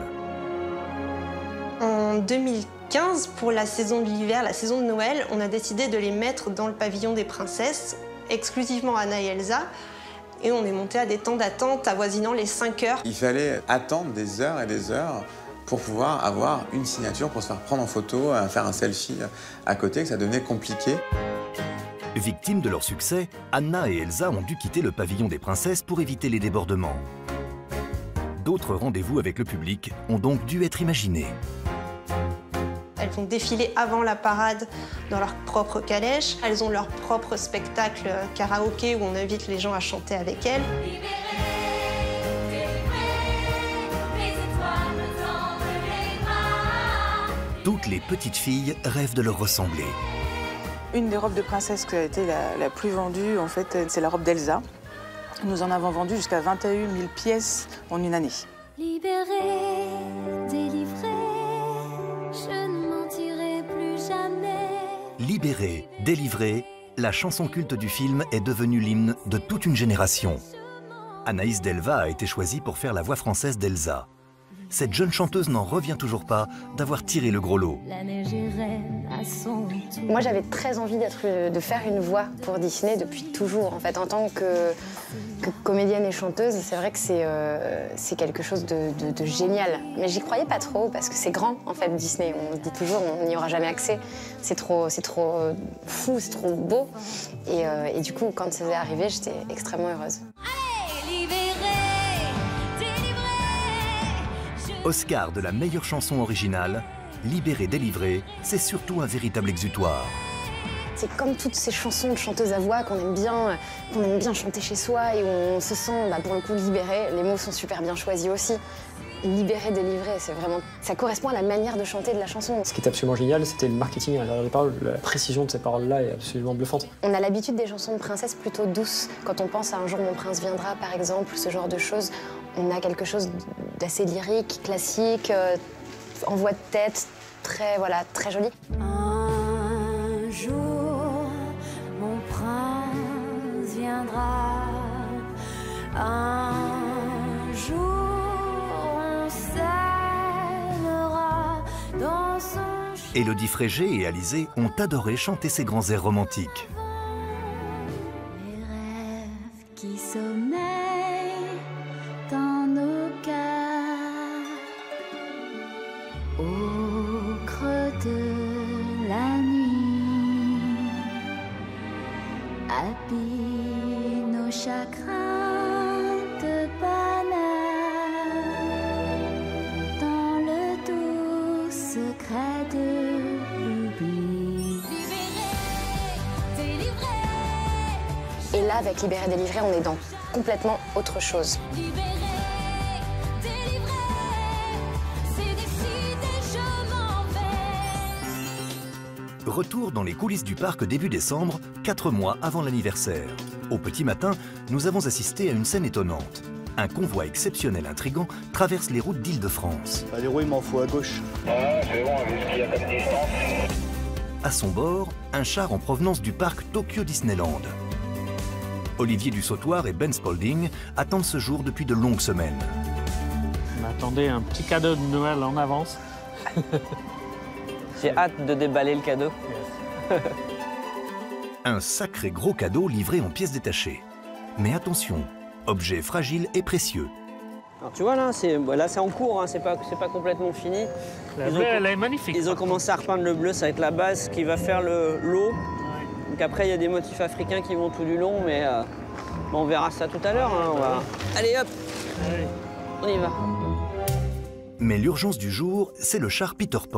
En 2015, pour la saison de l'hiver, la saison de Noël, on a décidé de les mettre dans le pavillon des princesses, exclusivement Anna et Elsa, et on est monté à des temps d'attente avoisinant les 5 heures. Il fallait attendre des heures et des heures pour pouvoir avoir une signature, pour se faire prendre en photo, faire un selfie à côté, que ça devenait compliqué. Victimes de leur succès, Anna et Elsa ont dû quitter le pavillon des princesses pour éviter les débordements. D'autres rendez-vous avec le public ont donc dû être imaginés. Elles vont défiler avant la parade dans leur propre calèche. Elles ont leur propre spectacle karaoké où on invite les gens à chanter avec elles. Toutes les petites filles rêvent de leur ressembler. Une des robes de princesse qui a été la plus vendue, en fait, c'est la robe d'Elsa. Nous en avons vendu jusqu'à 21 000 pièces en une année. Libérée, délivrée, je ne mentirai plus jamais. Libérée, délivrée, la chanson culte du film est devenue l'hymne de toute une génération. Anaïs Delva a été choisie pour faire la voix française d'Elsa. cette jeune chanteuse n'en revient toujours pas d'avoir tiré le gros lot. Moi, j'avais très envie de faire une voix pour Disney depuis toujours. En fait, en tant que comédienne et chanteuse, c'est vrai que c'est quelque chose de génial. Mais j'y croyais pas trop parce que c'est grand, en fait, Disney. On dit toujours, on n'y aura jamais accès. C'est trop fou, c'est trop beau. Et du coup, quand ça est arrivé, j'étais extrêmement heureuse. Oscar de la meilleure chanson originale, Libéré, délivré, c'est surtout un véritable exutoire. C'est comme toutes ces chansons de chanteuses à voix qu'on aime bien chanter chez soi et où on se sent, pour le coup, libéré. Les mots sont super bien choisis aussi. Libéré, délivré, c'est vraiment, ça correspond à la manière de chanter de la chanson. Ce qui est absolument génial, c'était le marketing à l'intérieur des paroles. La précision de ces paroles-là est absolument bluffante. On a l'habitude des chansons de princesse plutôt douces. Quand on pense à Un jour mon prince viendra, par exemple, ce genre de choses, on a quelque chose d'assez lyrique, classique, en voix de tête, très joli. Un jour, mon prince viendra. Un jour, on s'aimera dans son... Élodie Frégé et Alizé ont adoré chanter ces grands airs romantiques. Les rêves qui sommeillent dans nos cœurs, au creux de la nuit, habillent nos chagrins de bonheur, dans le doux secret de l'oubli. Et là, avec Libéré, délivré, on est dans complètement autre chose. Retour dans les coulisses du parc début décembre, 4 mois avant l'anniversaire. Au petit matin, nous avons assisté à une scène étonnante. Un convoi exceptionnel intrigant traverse les routes d'Île-de-France. Les roues, il m'en faut à gauche. C'est bon, vu ce qu'il y a comme distance. À son bord, un char en provenance du parc Tokyo Disneyland. Olivier Dussautoir et Ben Spalding attendent ce jour depuis de longues semaines. On m'attendait un petit cadeau de Noël en avance. J'ai hâte de déballer le cadeau. Un sacré gros cadeau livré en pièces détachées. Mais attention, objet fragile et précieux. Alors tu vois là, c'est en cours, hein, c'est pas complètement fini. La bleue, elle est magnifique. Ils ont commencé à repeindre le bleu, ça va être la base qui va faire l'eau. Donc après, il y a des motifs africains qui vont tout du long, mais on verra ça tout à l'heure. Hein, Allez hop, on y va. Mais l'urgence du jour, c'est le char Peter Pan.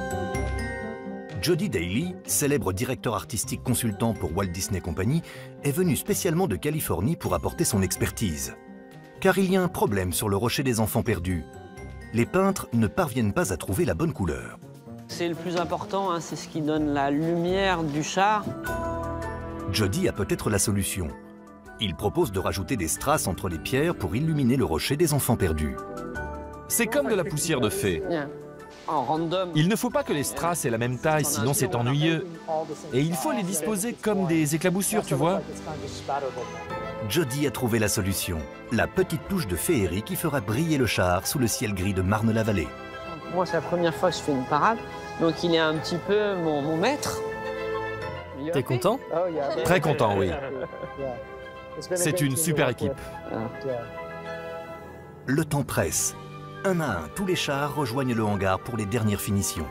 Jody Daly, célèbre directeur artistique consultant pour Walt Disney Company, est venu spécialement de Californie pour apporter son expertise. Car il y a un problème sur le rocher des enfants perdus. Les peintres ne parviennent pas à trouver la bonne couleur. C'est le plus important, hein, c'est ce qui donne la lumière du char. Jody a peut-être la solution. Il propose de rajouter des strass entre les pierres pour illuminer le rocher des enfants perdus. C'est comme de la poussière de fée. En random. Il ne faut pas que les strass aient la même taille, sinon c'est ennuyeux. Et il faut les disposer comme des éclaboussures, tu vois. Jody a trouvé la solution. La petite touche de féerie qui fera briller le char sous le ciel gris de Marne-la-Vallée. Moi, c'est la première fois que je fais une parade, donc il est un petit peu mon maître. T'es content? Très content, oui. C'est une super équipe. Le temps presse. Un à un, tous les chars rejoignent le hangar pour les dernières finitions.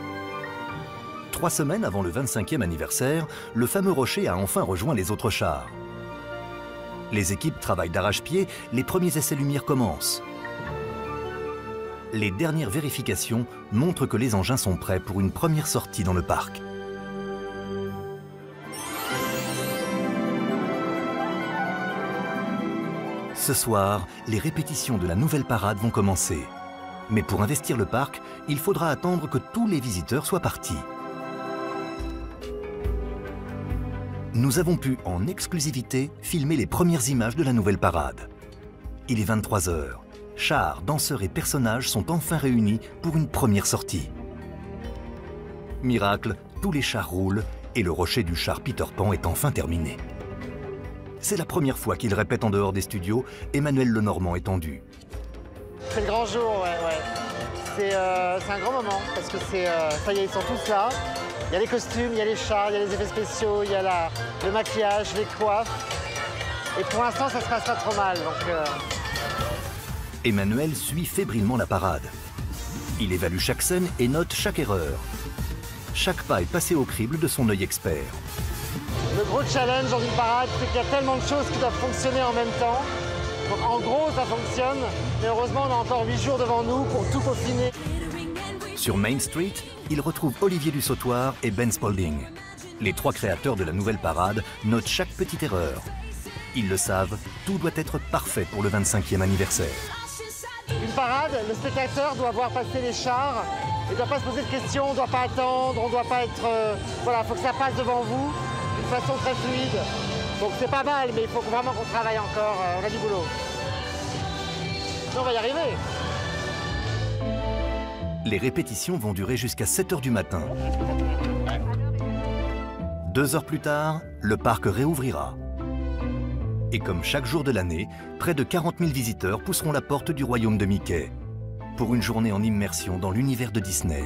3 semaines avant le 25e anniversaire, le fameux rocher a enfin rejoint les autres chars. Les équipes travaillent d'arrache-pied, les premiers essais-lumière commencent. Les dernières vérifications montrent que les engins sont prêts pour une première sortie dans le parc. Ce soir, les répétitions de la nouvelle parade vont commencer. Mais pour investir le parc, il faudra attendre que tous les visiteurs soient partis. Nous avons pu, en exclusivité, filmer les premières images de la nouvelle parade. Il est 23 h. Chars, danseurs et personnages sont enfin réunis pour une première sortie. Miracle, tous les chars roulent et le rocher du char Peter Pan est enfin terminé. C'est la première fois qu'il répète en dehors des studios, Emmanuel Lenormand est tendu. C'est le grand jour, ouais. C'est un grand moment parce que ça y est, ils sont tous là. Il y a les costumes, il y a les chars, il y a les effets spéciaux, il y a le maquillage, les coiffes. Et pour l'instant, ça se passe pas trop mal. Donc, Emmanuel suit fébrilement la parade. Il évalue chaque scène et note chaque erreur. Chaque pas est passé au crible de son œil expert. Le gros challenge dans une parade, c'est qu'il y a tellement de choses qui doivent fonctionner en même temps. Donc en gros, ça fonctionne, mais heureusement, on a encore 8 jours devant nous pour tout peaufiner. Sur Main Street, il retrouve Olivier Dussautoir et Ben Spalding. Les 3 créateurs de la nouvelle parade notent chaque petite erreur. Ils le savent, tout doit être parfait pour le 25e anniversaire. Une parade, le spectateur doit voir passer les chars. Il ne doit pas se poser de questions, on ne doit pas attendre, on ne doit pas être... voilà, il faut que ça passe devant vous d'une façon très fluide. Donc c'est pas mal, mais il faut vraiment qu'on travaille encore, on a du boulot. Mais on va y arriver. Les répétitions vont durer jusqu'à 7 h du matin. 2 heures plus tard, le parc réouvrira. Et comme chaque jour de l'année, près de 40 000 visiteurs pousseront la porte du royaume de Mickey pour une journée en immersion dans l'univers de Disney.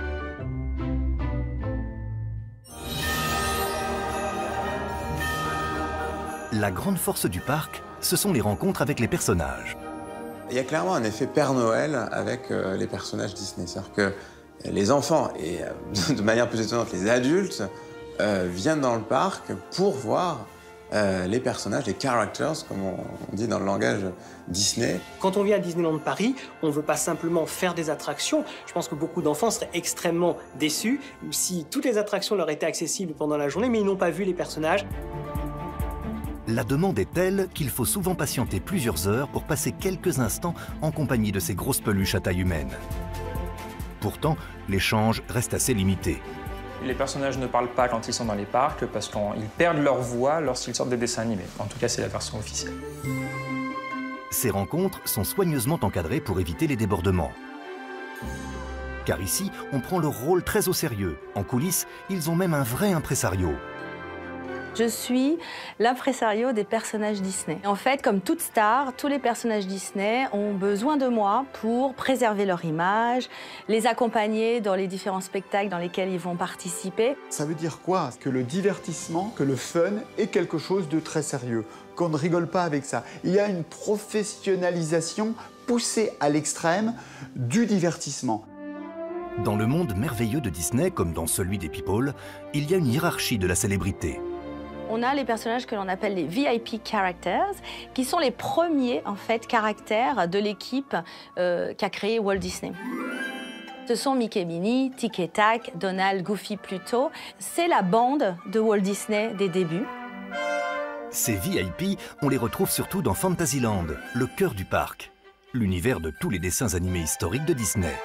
La grande force du parc, ce sont les rencontres avec les personnages. Il y a clairement un effet Père Noël avec les personnages Disney. C'est-à-dire que les enfants, et de manière plus étonnante, les adultes, viennent dans le parc pour voir les personnages, les characters, comme on dit dans le langage Disney. Quand on vient à Disneyland Paris, on ne veut pas simplement faire des attractions. Je pense que beaucoup d'enfants seraient extrêmement déçus si toutes les attractions leur étaient accessibles pendant la journée, mais ils n'ont pas vu les personnages. La demande est telle qu'il faut souvent patienter plusieurs heures pour passer quelques instants en compagnie de ces grosses peluches à taille humaine. Pourtant, l'échange reste assez limité. Les personnages ne parlent pas quand ils sont dans les parcs parce qu'ils perdent leur voix lorsqu'ils sortent des dessins animés. En tout cas, c'est la version officielle. Ces rencontres sont soigneusement encadrées pour éviter les débordements. Car ici, on prend leur rôle très au sérieux. En coulisses, ils ont même un vrai impresario. Je suis l'impresario des personnages Disney. En fait, comme toute star, tous les personnages Disney ont besoin de moi pour préserver leur image, les accompagner dans les différents spectacles dans lesquels ils vont participer. Ça veut dire quoi? Que le divertissement, que le fun est quelque chose de très sérieux, qu'on ne rigole pas avec ça. Il y a une professionnalisation poussée à l'extrême du divertissement. Dans le monde merveilleux de Disney, comme dans celui des People, il y a une hiérarchie de la célébrité. On a les personnages que l'on appelle les VIP characters, qui sont les premiers en fait caractères de l'équipe qu'a créé Walt Disney. Ce sont Mickey, Minnie, Tic et Tac, Donald, Goofy, Pluto. C'est la bande de Walt Disney des débuts. Ces VIP, on les retrouve surtout dans Fantasyland, le cœur du parc, l'univers de tous les dessins animés historiques de Disney.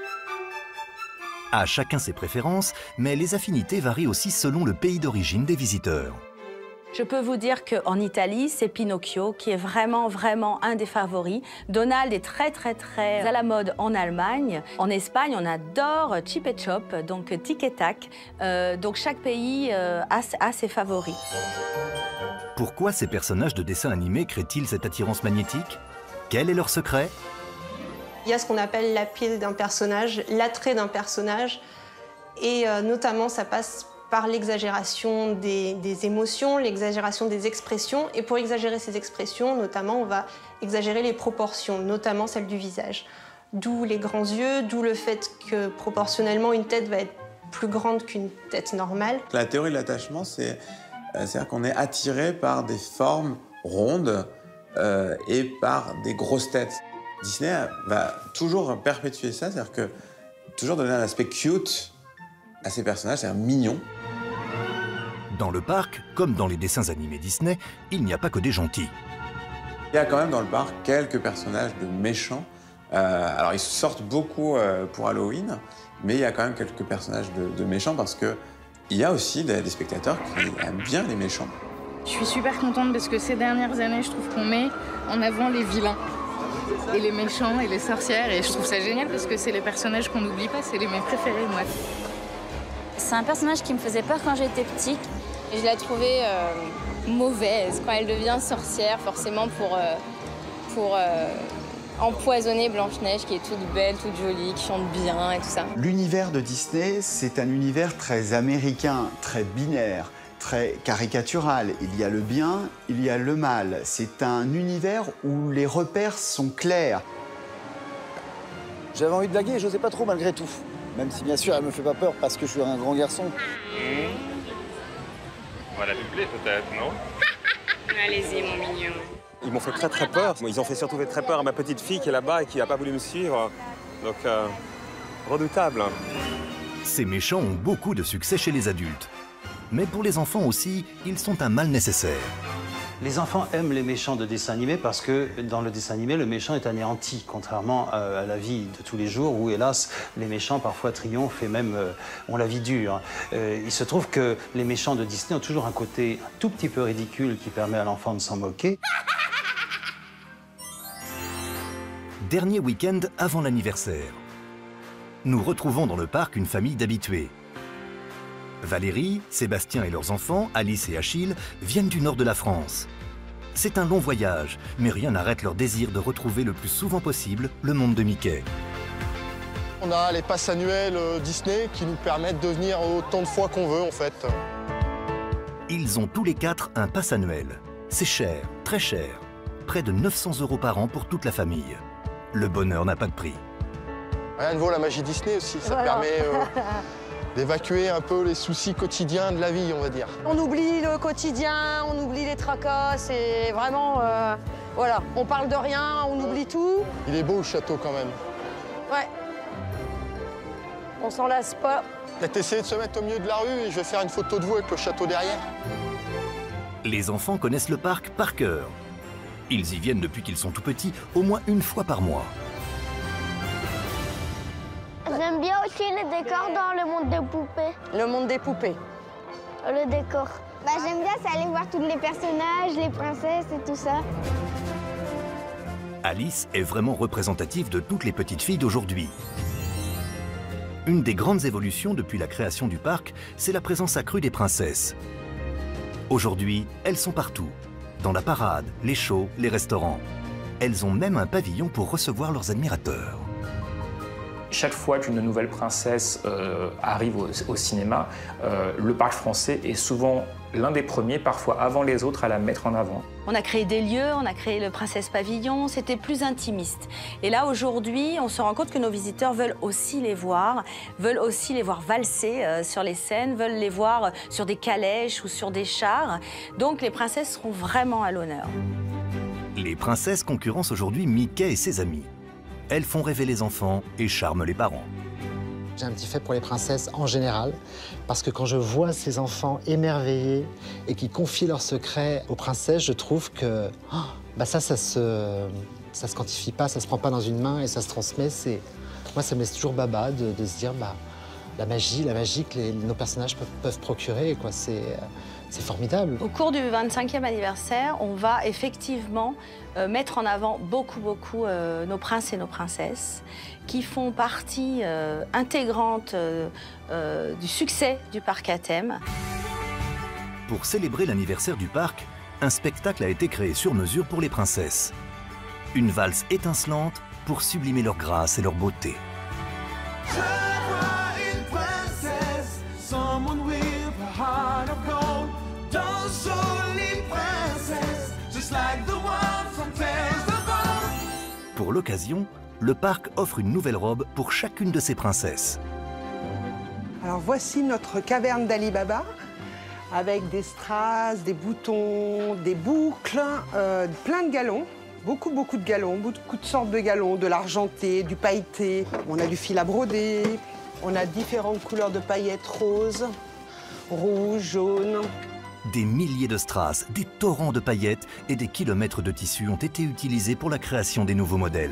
À chacun ses préférences, mais les affinités varient aussi selon le pays d'origine des visiteurs. Je peux vous dire qu'en Italie, c'est Pinocchio qui est vraiment un des favoris. Donald est très à la mode en Allemagne. En Espagne, on adore Chip et Chop, donc Tic et Tac. Donc chaque pays a ses favoris. Pourquoi ces personnages de dessins animés créent-ils cette attirance magnétique? Quel est leur secret? Il y a ce qu'on appelle l'appeal d'un personnage, l'attrait d'un personnage. Et notamment, ça passe par l'exagération des émotions, l'exagération des expressions. Et pour exagérer ces expressions, notamment, on va exagérer les proportions, notamment celles du visage. D'où les grands yeux, d'où le fait que proportionnellement, une tête va être plus grande qu'une tête normale. La théorie de l'attachement, c'est-à-dire qu'on est attiré par des formes rondes et par des grosses têtes. Disney va toujours perpétuer ça, c'est-à-dire que toujours donner un aspect cute à ces personnages, c'est-à-dire mignon. Dans le parc, comme dans les dessins animés Disney, il n'y a pas que des gentils. Il y a quand même dans le parc quelques personnages de méchants. Alors ils sortent beaucoup pour Halloween, mais il y a quand même quelques personnages de méchants parce qu'il y a aussi des spectateurs qui aiment bien les méchants. Je suis super contente parce que ces dernières années, je trouve qu'on met en avant les vilains. Et les méchants et les sorcières, et je trouve ça génial parce que c'est les personnages qu'on n'oublie pas, c'est mes préférés, moi. C'est un personnage qui me faisait peur quand j'étais petite. Et je la trouvais mauvaise quand elle devient sorcière, forcément pour empoisonner Blanche-Neige, qui est toute belle, toute jolie, qui chante bien et tout ça. L'univers de Disney, c'est un univers très américain, très binaire, très caricatural. Il y a le bien, il y a le mal. C'est un univers où les repères sont clairs. J'avais envie de blaguer et je n'osais pas trop malgré tout. Même si bien sûr elle me fait pas peur parce que je suis un grand garçon. On va la doubler peut-être, non? Allez-y, mon mignon. Ils m'ont fait très peur. Ils ont fait surtout très peur à ma petite fille qui est là-bas et qui n'a pas voulu me suivre. Donc, redoutable. Ces méchants ont beaucoup de succès chez les adultes. Mais pour les enfants aussi, ils sont un mal nécessaire. Les enfants aiment les méchants de dessin animé parce que dans le dessin animé, le méchant est anéanti, contrairement à la vie de tous les jours où, hélas, les méchants parfois triomphent et même ont la vie dure. Il se trouve que les méchants de Disney ont toujours un côté un tout petit peu ridicule qui permet à l'enfant de s'en moquer. Dernier week-end avant l'anniversaire. Nous retrouvons dans le parc une famille d'habitués. Valérie, Sébastien et leurs enfants, Alice et Achille, viennent du nord de la France. C'est un long voyage, mais rien n'arrête leur désir de retrouver le plus souvent possible le monde de Mickey. On a les passes annuelles Disney qui nous permettent de venir autant de fois qu'on veut en fait. Ils ont tous les 4 un pass annuel. C'est cher, très cher. Près de 900 € par an pour toute la famille. Le bonheur n'a pas de prix. Rien ne vaut la magie Disney aussi, ça permet d'évacuer un peu les soucis quotidiens de la vie, on va dire. On oublie le quotidien, on oublie les tracas, c'est vraiment... voilà, on parle de rien, on oublie tout. Il est beau le château quand même. Ouais. On s'en lasse pas. Peut-être essayer de se mettre au milieu de la rue et je vais faire une photo de vous avec le château derrière. Les enfants connaissent le parc par cœur. Ils y viennent depuis qu'ils sont tout petits, au moins une fois par mois. J'aime bien aussi les décors dans le monde des poupées. Le monde des poupées. Le décor. J'aime bien, c'est aller voir tous les personnages, les princesses et tout ça. Alice est vraiment représentative de toutes les petites filles d'aujourd'hui. Une des grandes évolutions depuis la création du parc, c'est la présence accrue des princesses. Aujourd'hui, elles sont partout. Dans la parade, les shows, les restaurants. Elles ont même un pavillon pour recevoir leurs admirateurs. Chaque fois qu'une nouvelle princesse arrive au cinéma, le parc français est souvent l'un des premiers, parfois avant les autres, à la mettre en avant. On a créé des lieux, on a créé le Princesse Pavillon, c'était plus intimiste. Et là, aujourd'hui, on se rend compte que nos visiteurs veulent aussi les voir valser sur les scènes, veulent les voir sur des calèches ou sur des chars. Donc les princesses seront vraiment à l'honneur. Les princesses concurrencent aujourd'hui Mickey et ses amis. Elles font rêver les enfants et charment les parents. J'ai un petit fait pour les princesses en général, parce que quand je vois ces enfants émerveillés et qui confient leurs secrets aux princesses, je trouve que ça se quantifie pas, ça se prend pas dans une main et ça se transmet. Moi, ça me laisse toujours baba de se dire la magie que nos personnages peuvent procurer, quoi. C'est formidable. Au cours du 25e anniversaire, on va effectivement mettre en avant beaucoup nos princes et nos princesses qui font partie intégrante du succès du parc à thème. Pour célébrer l'anniversaire du parc, un spectacle a été créé sur mesure pour les princesses. Une valse étincelante pour sublimer leur grâce et leur beauté. Pour l'occasion, le parc offre une nouvelle robe pour chacune de ses princesses. Alors voici notre caverne d'Ali Baba, avec des strass, des boutons, des boucles, plein de galons. Beaucoup de galons, beaucoup de sortes de galons, de l'argenté, du pailleté. On a du fil à broder, on a différentes couleurs de paillettes roses, rouges, jaunes. Des milliers de strass, des torrents de paillettes et des kilomètres de tissus ont été utilisés pour la création des nouveaux modèles.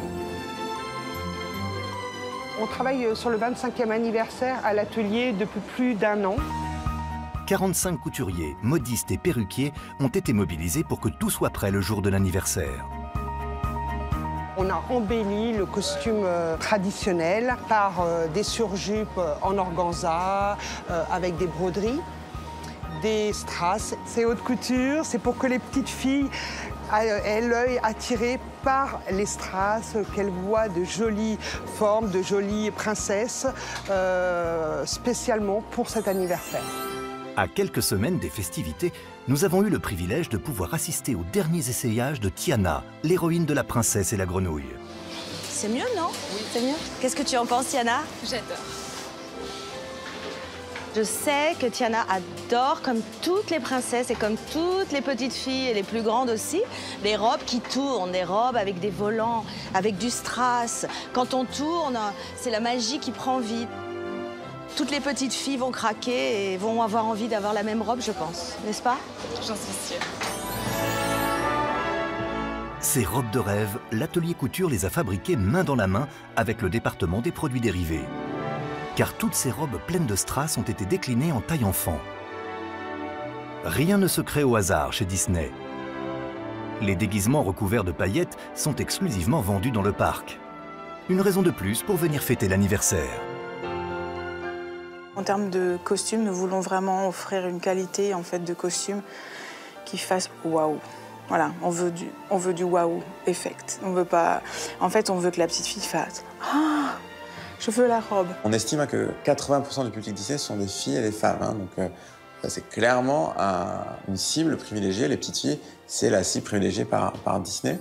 On travaille sur le 25e anniversaire à l'atelier depuis plus d'1 an. 45 couturiers, modistes et perruquiers ont été mobilisés pour que tout soit prêt le jour de l'anniversaire. On a embelli le costume traditionnel par des surjupes en organza, avec des broderies, des strass. C'est haute couture, c'est pour que les petites filles ait l'œil attiré par les strass, qu'elle voit de jolies formes, de jolies princesses, spécialement pour cet anniversaire. À quelques semaines des festivités, nous avons eu le privilège de pouvoir assister aux derniers essayages de Tiana, l'héroïne de La Princesse et la Grenouille. C'est mieux, non? Oui. C'est mieux. Qu'est-ce que tu en penses, Tiana? J'adore. Je sais que Tiana adore, comme toutes les princesses et comme toutes les petites filles et les plus grandes aussi, les robes qui tournent, des robes avec des volants, avec du strass. Quand on tourne, c'est la magie qui prend vie. Toutes les petites filles vont craquer et vont avoir envie d'avoir la même robe, je pense, n'est-ce pas? J'en suis sûre. Ces robes de rêve, l'atelier couture les a fabriquées main dans la main avec le département des produits dérivés. Car toutes ces robes pleines de strass ont été déclinées en taille enfant. Rien ne se crée au hasard chez Disney. Les déguisements recouverts de paillettes sont exclusivement vendus dans le parc. Une raison de plus pour venir fêter l'anniversaire. En termes de costumes, nous voulons vraiment offrir une qualité en fait de costume qui fasse waouh. Voilà, on veut du waouh effect. On veut pas. En fait, on veut que la petite fille fasse ah, je veux la robe. On estime que 80% du public Disney sont des filles et des femmes. Donc ça, c'est clairement une cible privilégiée. Les petites filles, c'est la cible privilégiée par Disney.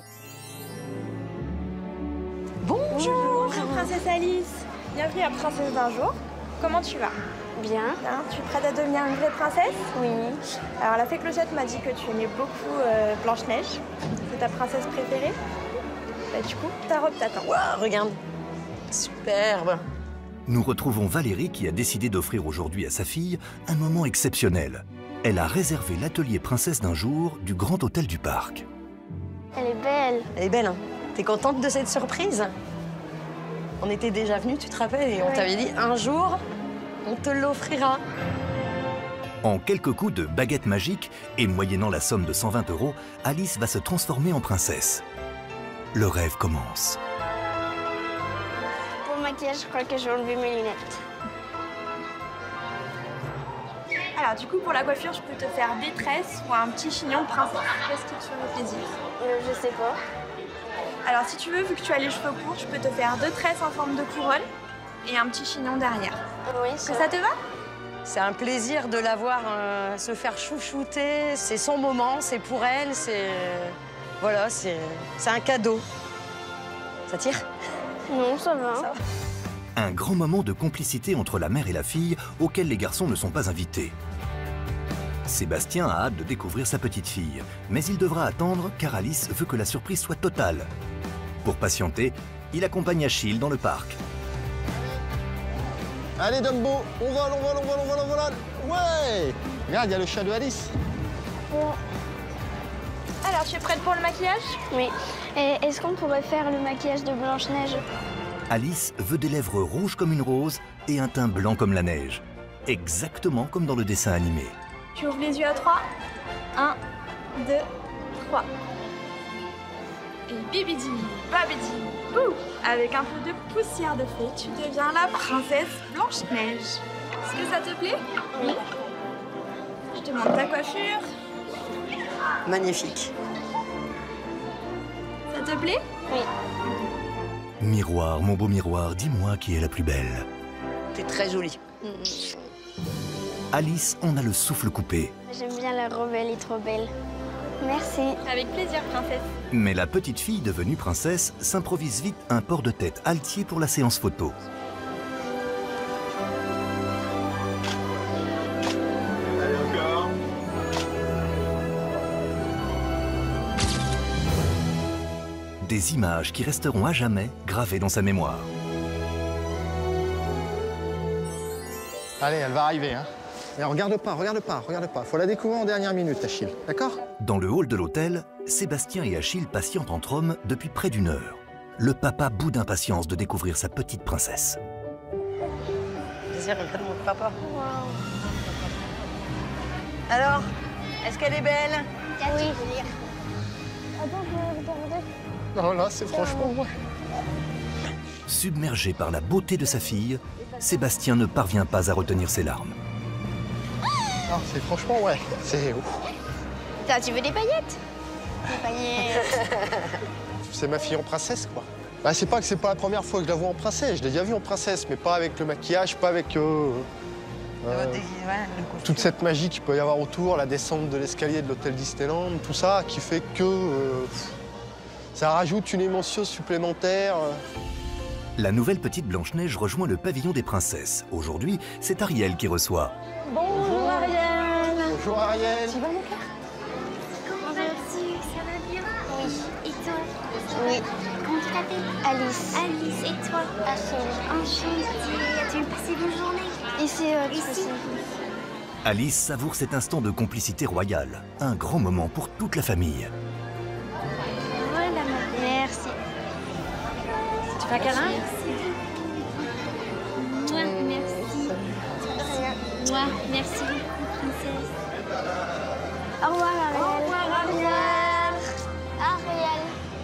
Bonjour, princesse Alice. Bienvenue à Princesse d'un jour. Comment tu vas? Bien. Tu es prête à devenir une vraie princesse? Oui. Alors la fée Clochette m'a dit que tu aimais beaucoup Blanche-Neige. C'est ta princesse préférée? Bah, du coup, ta robe t'attend. Waouh, regarde. Superbe. Nous retrouvons Valérie qui a décidé d'offrir aujourd'hui à sa fille un moment exceptionnel. Elle a réservé l'atelier princesse d'un jour du grand hôtel du parc. Elle est belle. Elle est belle, hein? T'es contente de cette surprise? On était déjà venus, tu te rappelles, et on t'avait dit un jour, on te l'offrira. En quelques coups de baguette magique et moyennant la somme de 120 €, Alice va se transformer en princesse. Le rêve commence. Pour le maquillage, je crois que je vais enlever mes lunettes. Alors du coup, pour la coiffure, je peux te faire des tresses ou un petit chignon de princesse. Qu'est-ce qui te ferait plaisir? Je sais pas. Alors si tu veux, vu que tu as les cheveux courts, je peux te faire 2 tresses en forme de couronne et un petit chignon derrière. Oui, ça te va? C'est un plaisir de la voir se faire chouchouter. C'est son moment, c'est pour elle, c'est... Voilà, c'est un cadeau. Ça tire? Non, ça va. Un grand moment de complicité entre la mère et la fille auquel les garçons ne sont pas invités. Sébastien a hâte de découvrir sa petite fille, mais il devra attendre car Alice veut que la surprise soit totale. Pour patienter, il accompagne Achille dans le parc. Allez Dumbo, on vole, on vole, on vole, on vole, on vole. Ouais! Regarde, il y a le chat de Alice. Alors, tu es prête pour le maquillage? Oui. Et est-ce qu'on pourrait faire le maquillage de Blanche-Neige? Alice veut des lèvres rouges comme une rose et un teint blanc comme la neige. Exactement comme dans le dessin animé. Tu ouvres les yeux à 3. 1, 2, 3. Et bibidi, babidi, bouh! Avec un peu de poussière de fée, tu deviens la princesse Blanche-Neige. Est-ce que ça te plaît? Oui. Je te montre ta coiffure. Magnifique. Ça te plaît? Oui. Miroir, mon beau miroir, dis-moi qui est la plus belle. T'es très jolie. Alice en a le souffle coupé. J'aime bien la robe, elle est trop belle. Merci. Avec plaisir, princesse. Mais la petite fille devenue princesse s'improvise vite un port de tête altier pour la séance photo. Des images qui resteront à jamais gravées dans sa mémoire. Allez, elle va arriver, hein. Mais regarde pas, regarde pas, regarde pas. Faut la découvrir en dernière minute, Achille, d'accord? Dans le hall de l'hôtel, Sébastien et Achille patientent entre hommes depuis près d'1 heure. Le papa bout d'impatience de découvrir sa petite princesse. Regarde mon papa. Alors, est-ce qu'elle est belle? Oui. Attends, je vais regarder. Non, là, c'est franchement moi. Submergé par la beauté de sa fille, Sébastien ne parvient pas à retenir ses larmes. Non, c'est franchement, ouais, c'est ouf. Tiens, tu veux des paillettes? C'est ma fille en princesse, quoi. Bah, c'est pas que c'est pas la première fois que je la vois en princesse. Je l'ai déjà vue en princesse, mais pas avec le maquillage, pas avec toute cette magie qu'il peut y avoir autour, la descente de l'escalier de l'hôtel Disneyland, tout ça qui fait que ça rajoute une émotion supplémentaire. La nouvelle petite Blanche-Neige rejoint le pavillon des princesses. Aujourd'hui, c'est Ariel qui reçoit. Bonjour Ariel. Bonjour Ariel. Tu vas mon cœur? Comment vas-tu? Ça va bien? Oui. Et toi? Oui. Comment tu t'appelles? Alice. Alice, et toi? Achille. Enchantée. Tu veux passer une bonne journée? Ici. Alice savoure cet instant de complicité royale. Un grand moment pour toute la famille. Voilà, merci. Tu fais un câlin? Merci. Moi, merci beaucoup, princesse. Au revoir, Ariel. Au revoir, Ariel. Ariel.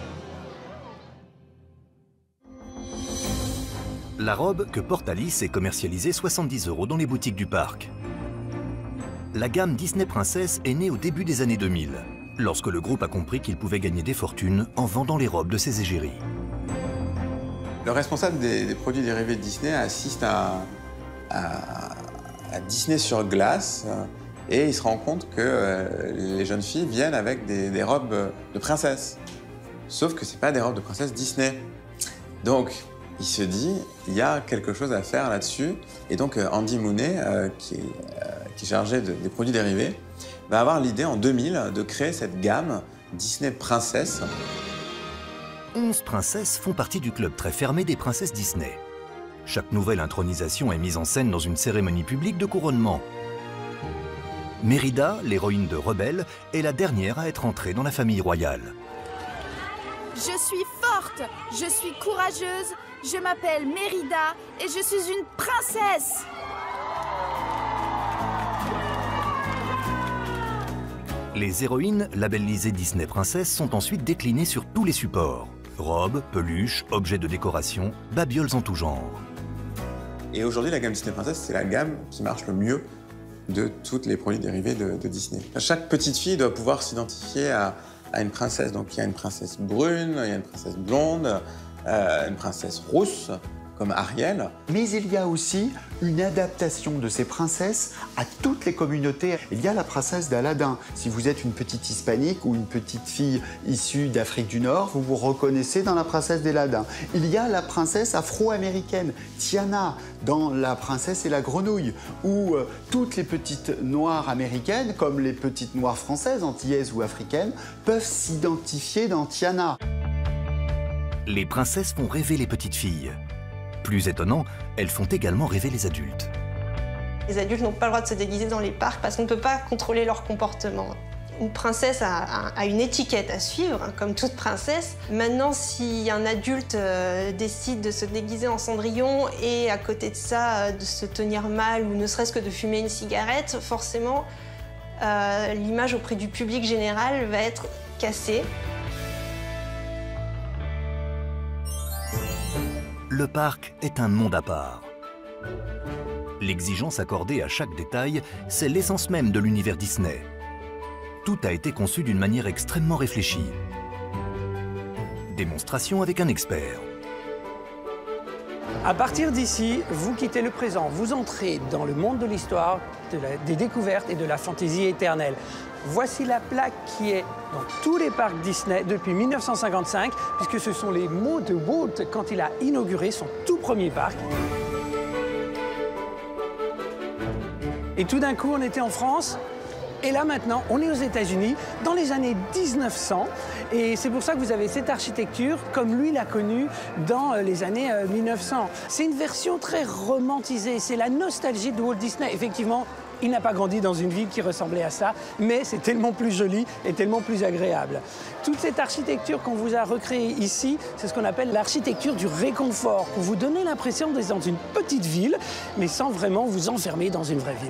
La robe que porte Alice est commercialisée 70 € dans les boutiques du parc. La gamme Disney Princess est née au début des années 2000, lorsque le groupe a compris qu'il pouvait gagner des fortunes en vendant les robes de ses égéries. Le responsable des produits dérivés de Disney assiste à Disney sur glace et il se rend compte que les jeunes filles viennent avec des robes de princesse. Sauf que ce n'est pas des robes de princesse Disney. Donc, il se dit, il y a quelque chose à faire là-dessus. Et donc, Andy Mooney, qui est chargé des produits dérivés, va avoir l'idée en 2000 de créer cette gamme Disney Princess. 11 princesses font partie du club très fermé des princesses Disney. Chaque nouvelle intronisation est mise en scène dans une cérémonie publique de couronnement. Mérida, l'héroïne de Rebelle, est la dernière à être entrée dans la famille royale. Je suis forte, je suis courageuse, je m'appelle Mérida et je suis une princesse. Les héroïnes labellisées Disney Princess sont ensuite déclinées sur tous les supports. Robes, peluches, objets de décoration, babioles en tout genre. Et aujourd'hui, la gamme Disney Princess, c'est la gamme qui marche le mieux de tous les produits dérivés de Disney. Chaque petite fille doit pouvoir s'identifier à une princesse. Donc il y a une princesse brune, il y a une princesse blonde, une princesse rousse, comme Ariel. Mais il y a aussi une adaptation de ces princesses à toutes les communautés. Il y a la princesse d'Aladin. Si vous êtes une petite hispanique ou une petite fille issue d'Afrique du Nord, vous vous reconnaissez dans la princesse d'Aladin. Il y a la princesse afro-américaine, Tiana, dans La princesse et la grenouille, où toutes les petites noires américaines, comme les petites noires françaises, antillaises ou africaines, peuvent s'identifier dans Tiana. Les princesses font rêver les petites filles. Plus étonnant, elles font également rêver les adultes. Les adultes n'ont pas le droit de se déguiser dans les parcs parce qu'on ne peut pas contrôler leur comportement. Une princesse a une étiquette à suivre, hein, comme toute princesse. Maintenant, si un adulte décide de se déguiser en Cendrillon et à côté de ça, de se tenir mal ou ne serait-ce que de fumer une cigarette, forcément, l'image auprès du public général va être cassée. Le parc est un monde à part. L'exigence accordée à chaque détail, c'est l'essence même de l'univers Disney. Tout a été conçu d'une manière extrêmement réfléchie. Démonstration avec un expert. À partir d'ici, vous quittez le présent, vous entrez dans le monde de l'histoire, des découvertes et de la fantaisie éternelle. Voici la plaque qui est dans tous les parcs Disney depuis 1955, puisque ce sont les mots de Walt quand il a inauguré son tout premier parc. Et tout d'un coup, on était en France. Et là, maintenant, on est aux États-Unis, dans les années 1900. Et c'est pour ça que vous avez cette architecture, comme lui l'a connue dans les années 1900. C'est une version très romantisée. C'est la nostalgie de Walt Disney. Effectivement, il n'a pas grandi dans une ville qui ressemblait à ça, mais c'est tellement plus joli et tellement plus agréable. Toute cette architecture qu'on vous a recréée ici, c'est ce qu'on appelle l'architecture du réconfort, pour vous donner l'impression d'être dans une petite ville, mais sans vraiment vous enfermer dans une vraie ville.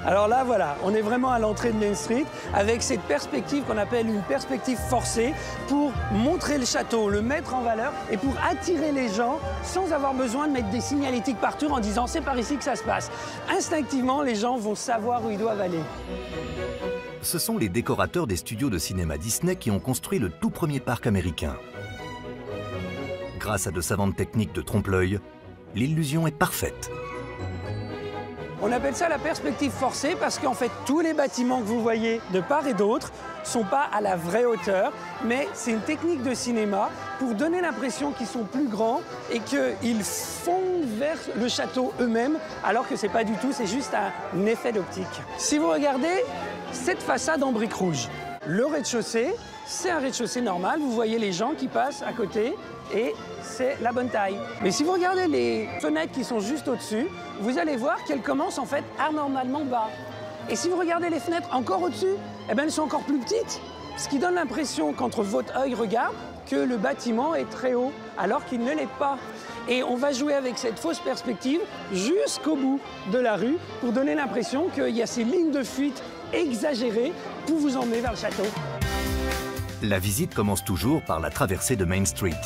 Alors là, voilà, on est vraiment à l'entrée de Main Street avec cette perspective qu'on appelle une perspective forcée pour montrer le château, le mettre en valeur et pour attirer les gens sans avoir besoin de mettre des signalétiques partout en disant c'est par ici que ça se passe. Instinctivement, les gens vont savoir où ils doivent aller. Ce sont les décorateurs des studios de cinéma Disney qui ont construit le tout premier parc américain. Grâce à de savantes techniques de trompe-l'œil, l'illusion est parfaite. On appelle ça la perspective forcée parce qu'en fait, tous les bâtiments que vous voyez de part et d'autre ne sont pas à la vraie hauteur, mais c'est une technique de cinéma pour donner l'impression qu'ils sont plus grands et qu'ils fondent vers le château eux-mêmes, alors que ce n'est pas du tout, c'est juste un effet d'optique. Si vous regardez cette façade en briques rouges, le rez-de-chaussée, c'est un rez-de-chaussée normal, vous voyez les gens qui passent à côté et c'est la bonne taille. Mais si vous regardez les fenêtres qui sont juste au-dessus, vous allez voir qu'elles commencent en fait anormalement bas. Et si vous regardez les fenêtres encore au-dessus, eh bien, elles sont encore plus petites, ce qui donne l'impression, quand votre œil regarde, que le bâtiment est très haut, alors qu'il ne l'est pas. Et on va jouer avec cette fausse perspective jusqu'au bout de la rue pour donner l'impression qu'il y a ces lignes de fuite exagérées pour vous emmener vers le château. La visite commence toujours par la traversée de Main Street.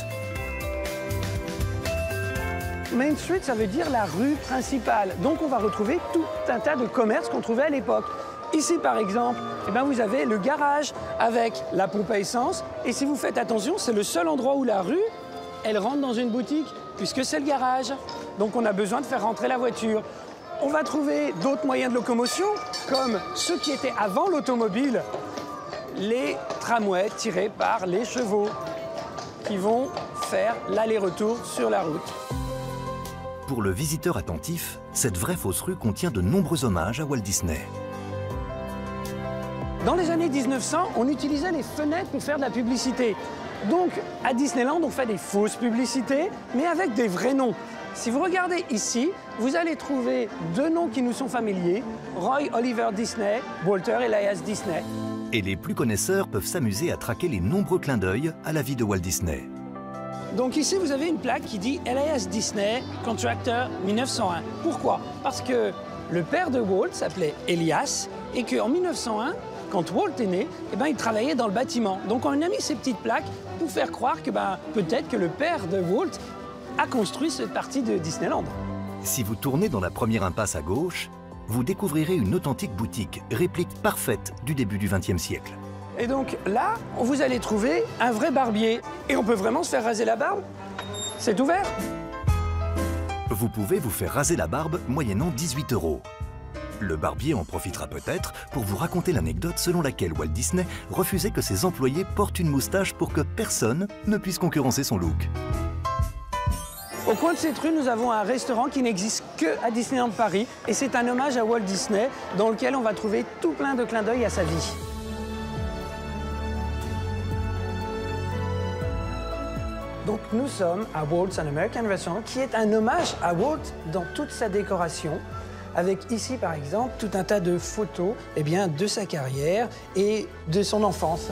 Main Street, ça veut dire la rue principale. Donc on va retrouver tout un tas de commerces qu'on trouvait à l'époque. Ici, par exemple, eh bien, vous avez le garage avec la pompe à essence. Et si vous faites attention, c'est le seul endroit où la rue, elle rentre dans une boutique, puisque c'est le garage. Donc on a besoin de faire rentrer la voiture. On va trouver d'autres moyens de locomotion, comme ceux qui étaient avant l'automobile, les tramways tirés par les chevaux, qui vont faire l'aller-retour sur la route. Pour le visiteur attentif, cette vraie fausse rue contient de nombreux hommages à Walt Disney. Dans les années 1900, on utilisait les fenêtres pour faire de la publicité. Donc, à Disneyland, on fait des fausses publicités, mais avec des vrais noms. Si vous regardez ici, vous allez trouver deux noms qui nous sont familiers, Roy Oliver Disney, Walter Elias Disney. Et les plus connaisseurs peuvent s'amuser à traquer les nombreux clins d'œil à la vie de Walt Disney. Donc ici, vous avez une plaque qui dit Elias Disney, Contractor 1901. Pourquoi? Parce que le père de Walt s'appelait Elias et qu'en 1901, quand Walt est né, eh ben, il travaillait dans le bâtiment. Donc on a mis ces petites plaques pour faire croire que peut-être que le père de Walt a construit cette partie de Disneyland. Si vous tournez dans la première impasse à gauche, vous découvrirez une authentique boutique, réplique parfaite du début du XXe siècle. Et donc là, vous allez trouver un vrai barbier. Et on peut vraiment se faire raser la barbe? C'est ouvert? Vous pouvez vous faire raser la barbe moyennant 18 €. Le barbier en profitera peut-être pour vous raconter l'anecdote selon laquelle Walt Disney refusait que ses employés portent une moustache pour que personne ne puisse concurrencer son look. Au coin de cette rue, nous avons un restaurant qui n'existe qu'à Disneyland Paris. Et c'est un hommage à Walt Disney dans lequel on va trouver tout plein de clins d'œil à sa vie. Donc nous sommes à Walt's American Restaurant, qui est un hommage à Walt dans toute sa décoration, avec ici par exemple tout un tas de photos de sa carrière et de son enfance.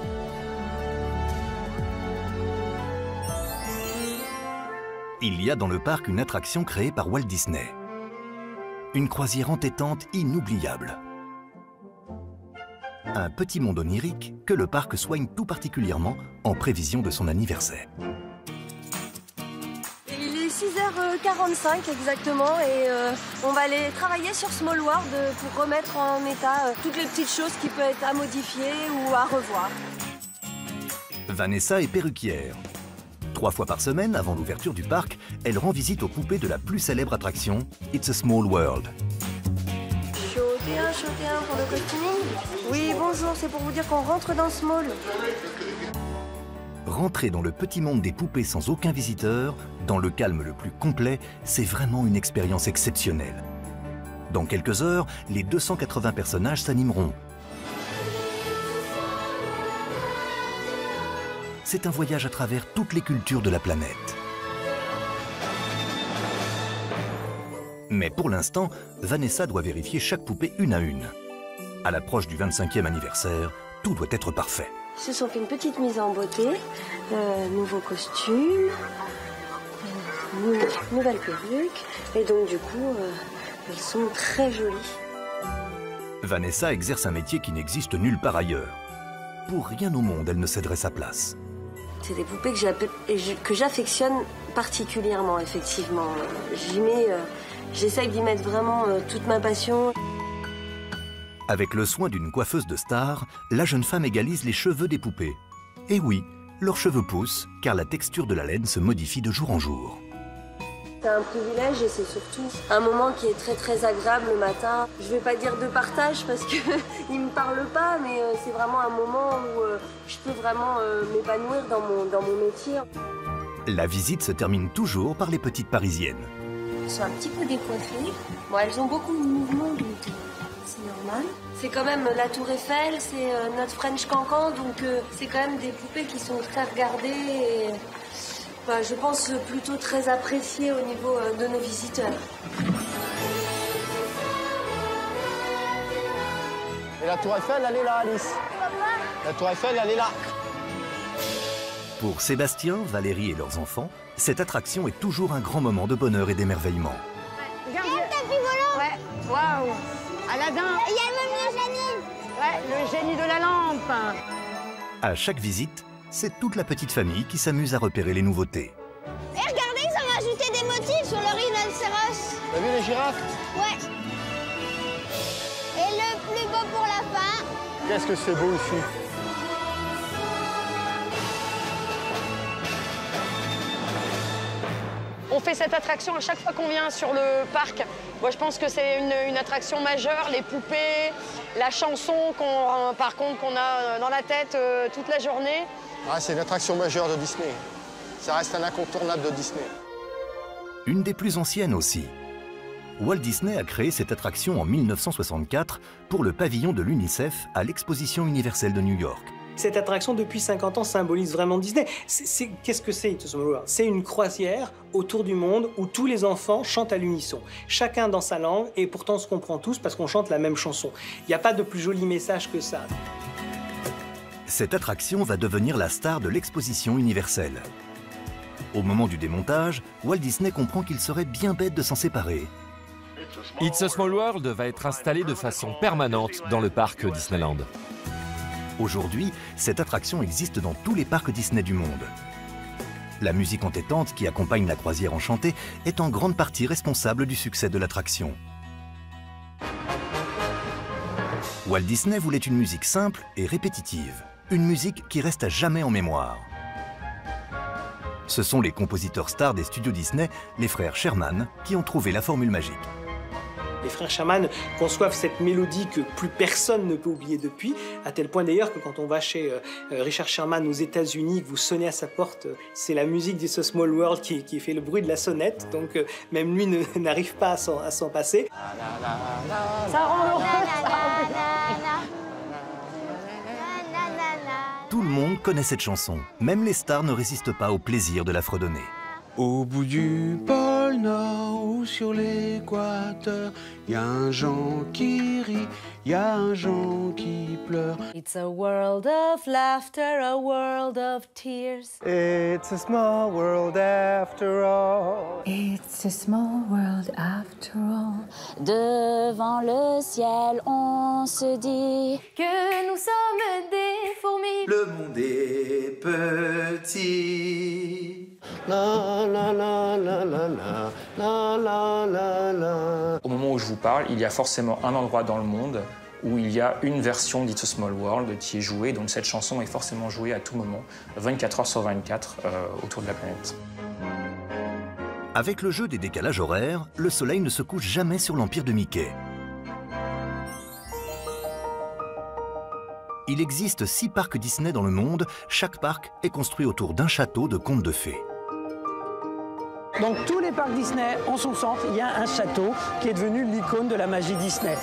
Il y a dans le parc une attraction créée par Walt Disney. Une croisière entêtante inoubliable. Un petit monde onirique que le parc soigne tout particulièrement en prévision de son anniversaire. Il est 6h45 exactement et on va aller travailler sur Small World pour remettre en état toutes les petites choses qui peuvent être à modifier ou à revoir. Vanessa est perruquière. 3 fois par semaine, avant l'ouverture du parc, elle rend visite aux poupées de la plus célèbre attraction, It's a Small World. Chaud T1 pour le costuming. Oui, bonjour, c'est pour vous dire qu'on rentre dans Small. Rentrer dans le petit monde des poupées sans aucun visiteur, dans le calme le plus complet, c'est vraiment une expérience exceptionnelle. Dans quelques heures, les 280 personnages s'animeront. C'est un voyage à travers toutes les cultures de la planète. Mais pour l'instant, Vanessa doit vérifier chaque poupée une à une. À l'approche du 25e anniversaire, tout doit être parfait. Ils se sont fait une petite mise en beauté, nouveau costume, nouvelle perruque, et donc du coup, elles sont très jolies. Vanessa exerce un métier qui n'existe nulle part ailleurs. Pour rien au monde, elle ne céderait sa place. C'est des poupées que j'affectionne particulièrement, effectivement. J'essaye d'y mettre vraiment toute ma passion. Avec le soin d'une coiffeuse de star, la jeune femme égalise les cheveux des poupées. Et oui, leurs cheveux poussent, car la texture de la laine se modifie de jour en jour. C'est un privilège et c'est surtout un moment qui est très très agréable le matin. Je ne vais pas dire de partage parce qu'il ne me parle pas, mais c'est vraiment un moment où je peux vraiment m'épanouir dans mon métier. La visite se termine toujours par les petites parisiennes. Elles sont un petit peu décoiffées. Bon, elles ont beaucoup de mouvements, donc c'est normal. C'est quand même la Tour Eiffel, c'est notre French Cancan, donc c'est quand même des poupées qui sont très regardées et je pense plutôt très appréciées au niveau de nos visiteurs. Et la Tour Eiffel, elle est là, Alice. La Tour Eiffel, elle est là. Pour Sébastien, Valérie et leurs enfants, cette attraction est toujours un grand moment de bonheur et d'émerveillement. Regarde, il y a le tapis volant. Ouais, waouh. Aladin. Il y a même le génie. Ouais, le génie de la lampe. À chaque visite, c'est toute la petite famille qui s'amuse à repérer les nouveautés. Et regardez, ils ont rajouté des motifs sur le rhinocéros. T'as vu les girafes? Ouais. Et le plus beau pour la fin. Qu'est-ce que c'est beau ici? On fait cette attraction à chaque fois qu'on vient sur le parc. Moi, je pense que c'est une attraction majeure. Les poupées, la chanson par contre qu'on a dans la tête toute la journée. Ah, c'est une attraction majeure de Disney. Ça reste un incontournable de Disney. Une des plus anciennes aussi. Walt Disney a créé cette attraction en 1964 pour le pavillon de l'UNICEF à l'Exposition universelle de New York. Cette attraction, depuis 50 ans, symbolise vraiment Disney. Qu'est-ce que c'est, It's a Small World? C'est une croisière autour du monde où tous les enfants chantent à l'unisson. Chacun dans sa langue, et pourtant on se comprend tous parce qu'on chante la même chanson. Il n'y a pas de plus joli message que ça. Cette attraction va devenir la star de l'Exposition universelle. Au moment du démontage, Walt Disney comprend qu'il serait bien bête de s'en séparer. It's a Small World va être installé de façon permanente dans le parc Disneyland. Aujourd'hui, cette attraction existe dans tous les parcs Disney du monde. La musique entêtante qui accompagne la croisière enchantée est en grande partie responsable du succès de l'attraction. Walt Disney voulait une musique simple et répétitive, une musique qui reste à jamais en mémoire. Ce sont les compositeurs stars des studios Disney, les frères Sherman, qui ont trouvé la formule magique. Les frères Sherman conçoivent cette mélodie que plus personne ne peut oublier depuis, à tel point d'ailleurs que quand on va chez Richard Sherman aux États-Unis, que vous sonnez à sa porte, c'est la musique d'It's a Small World qui fait le bruit de la sonnette, donc même lui n'arrive pas à s'en passer. Ça rend heureux. Tout le monde connaît cette chanson, même les stars ne résistent pas au plaisir de la fredonner. Au bout du pôle Nord ou sur l'équateur, y a un Jean qui rit, y a un Jean qui pleure. It's a world of laughter, a world of tears. It's a small world after all. It's a small world after all. Devant le ciel, on se dit que nous sommes des fourmis. Le monde est petit. La la la la la la la la la. Au moment où je vous parle, il y a forcément un endroit dans le monde où il y a une version d'It's a Small World qui est jouée, donc cette chanson est forcément jouée à tout moment, 24 heures sur 24, autour de la planète. Avec le jeu des décalages horaires, le soleil ne se couche jamais sur l'empire de Mickey. Il existe 6 parcs Disney dans le monde, chaque parc est construit autour d'un château de contes de fées. Dans tous les parcs Disney, en son centre, il y a un château qui est devenu l'icône de la magie Disney.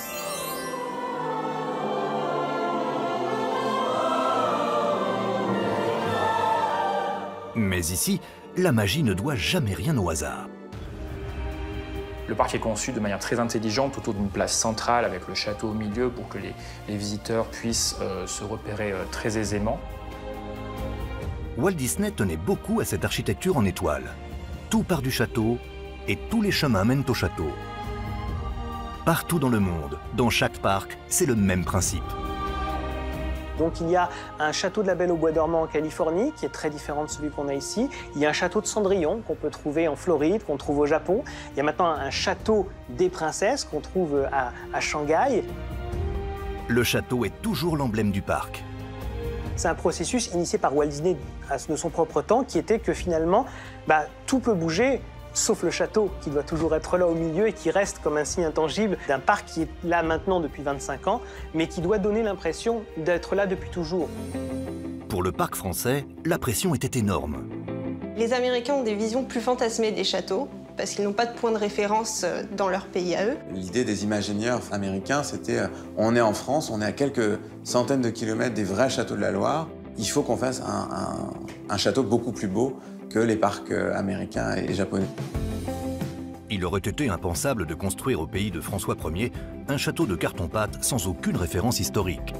Mais ici, la magie ne doit jamais rien au hasard. Le parc est conçu de manière très intelligente autour d'une place centrale avec le château au milieu pour que les visiteurs puissent se repérer très aisément. Walt Disney tenait beaucoup à cette architecture en étoile. Tout part du château et tous les chemins mènent au château. partout dans le monde, dans chaque parc, c'est le même principe. Donc il y a un château de la Belle au Bois dormant en Californie, qui est très différent de celui qu'on a ici. Il y a un château de Cendrillon qu'on peut trouver en Floride, qu'on trouve au Japon. Il y a maintenant un château des princesses qu'on trouve à Shanghai. Le château est toujours l'emblème du parc. C'est un processus initié par Walt Disney de son propre temps, qui était que finalement, tout peut bouger, sauf le château, qui doit toujours être là au milieu et qui reste comme un signe intangible d'un parc qui est là maintenant depuis 25 ans, mais qui doit donner l'impression d'être là depuis toujours. Pour le parc français, la pression était énorme. Les Américains ont des visions plus fantasmées des châteaux, parce qu'ils n'ont pas de point de référence dans leur pays à eux. L'idée des imaginaires américains, c'était on est en France, on est à quelques centaines de kilomètres des vrais châteaux de la Loire, il faut qu'on fasse un château beaucoup plus beau que les parcs américains et japonais. Il aurait été impensable de construire au pays de François Ier un château de carton-pâte sans aucune référence historique.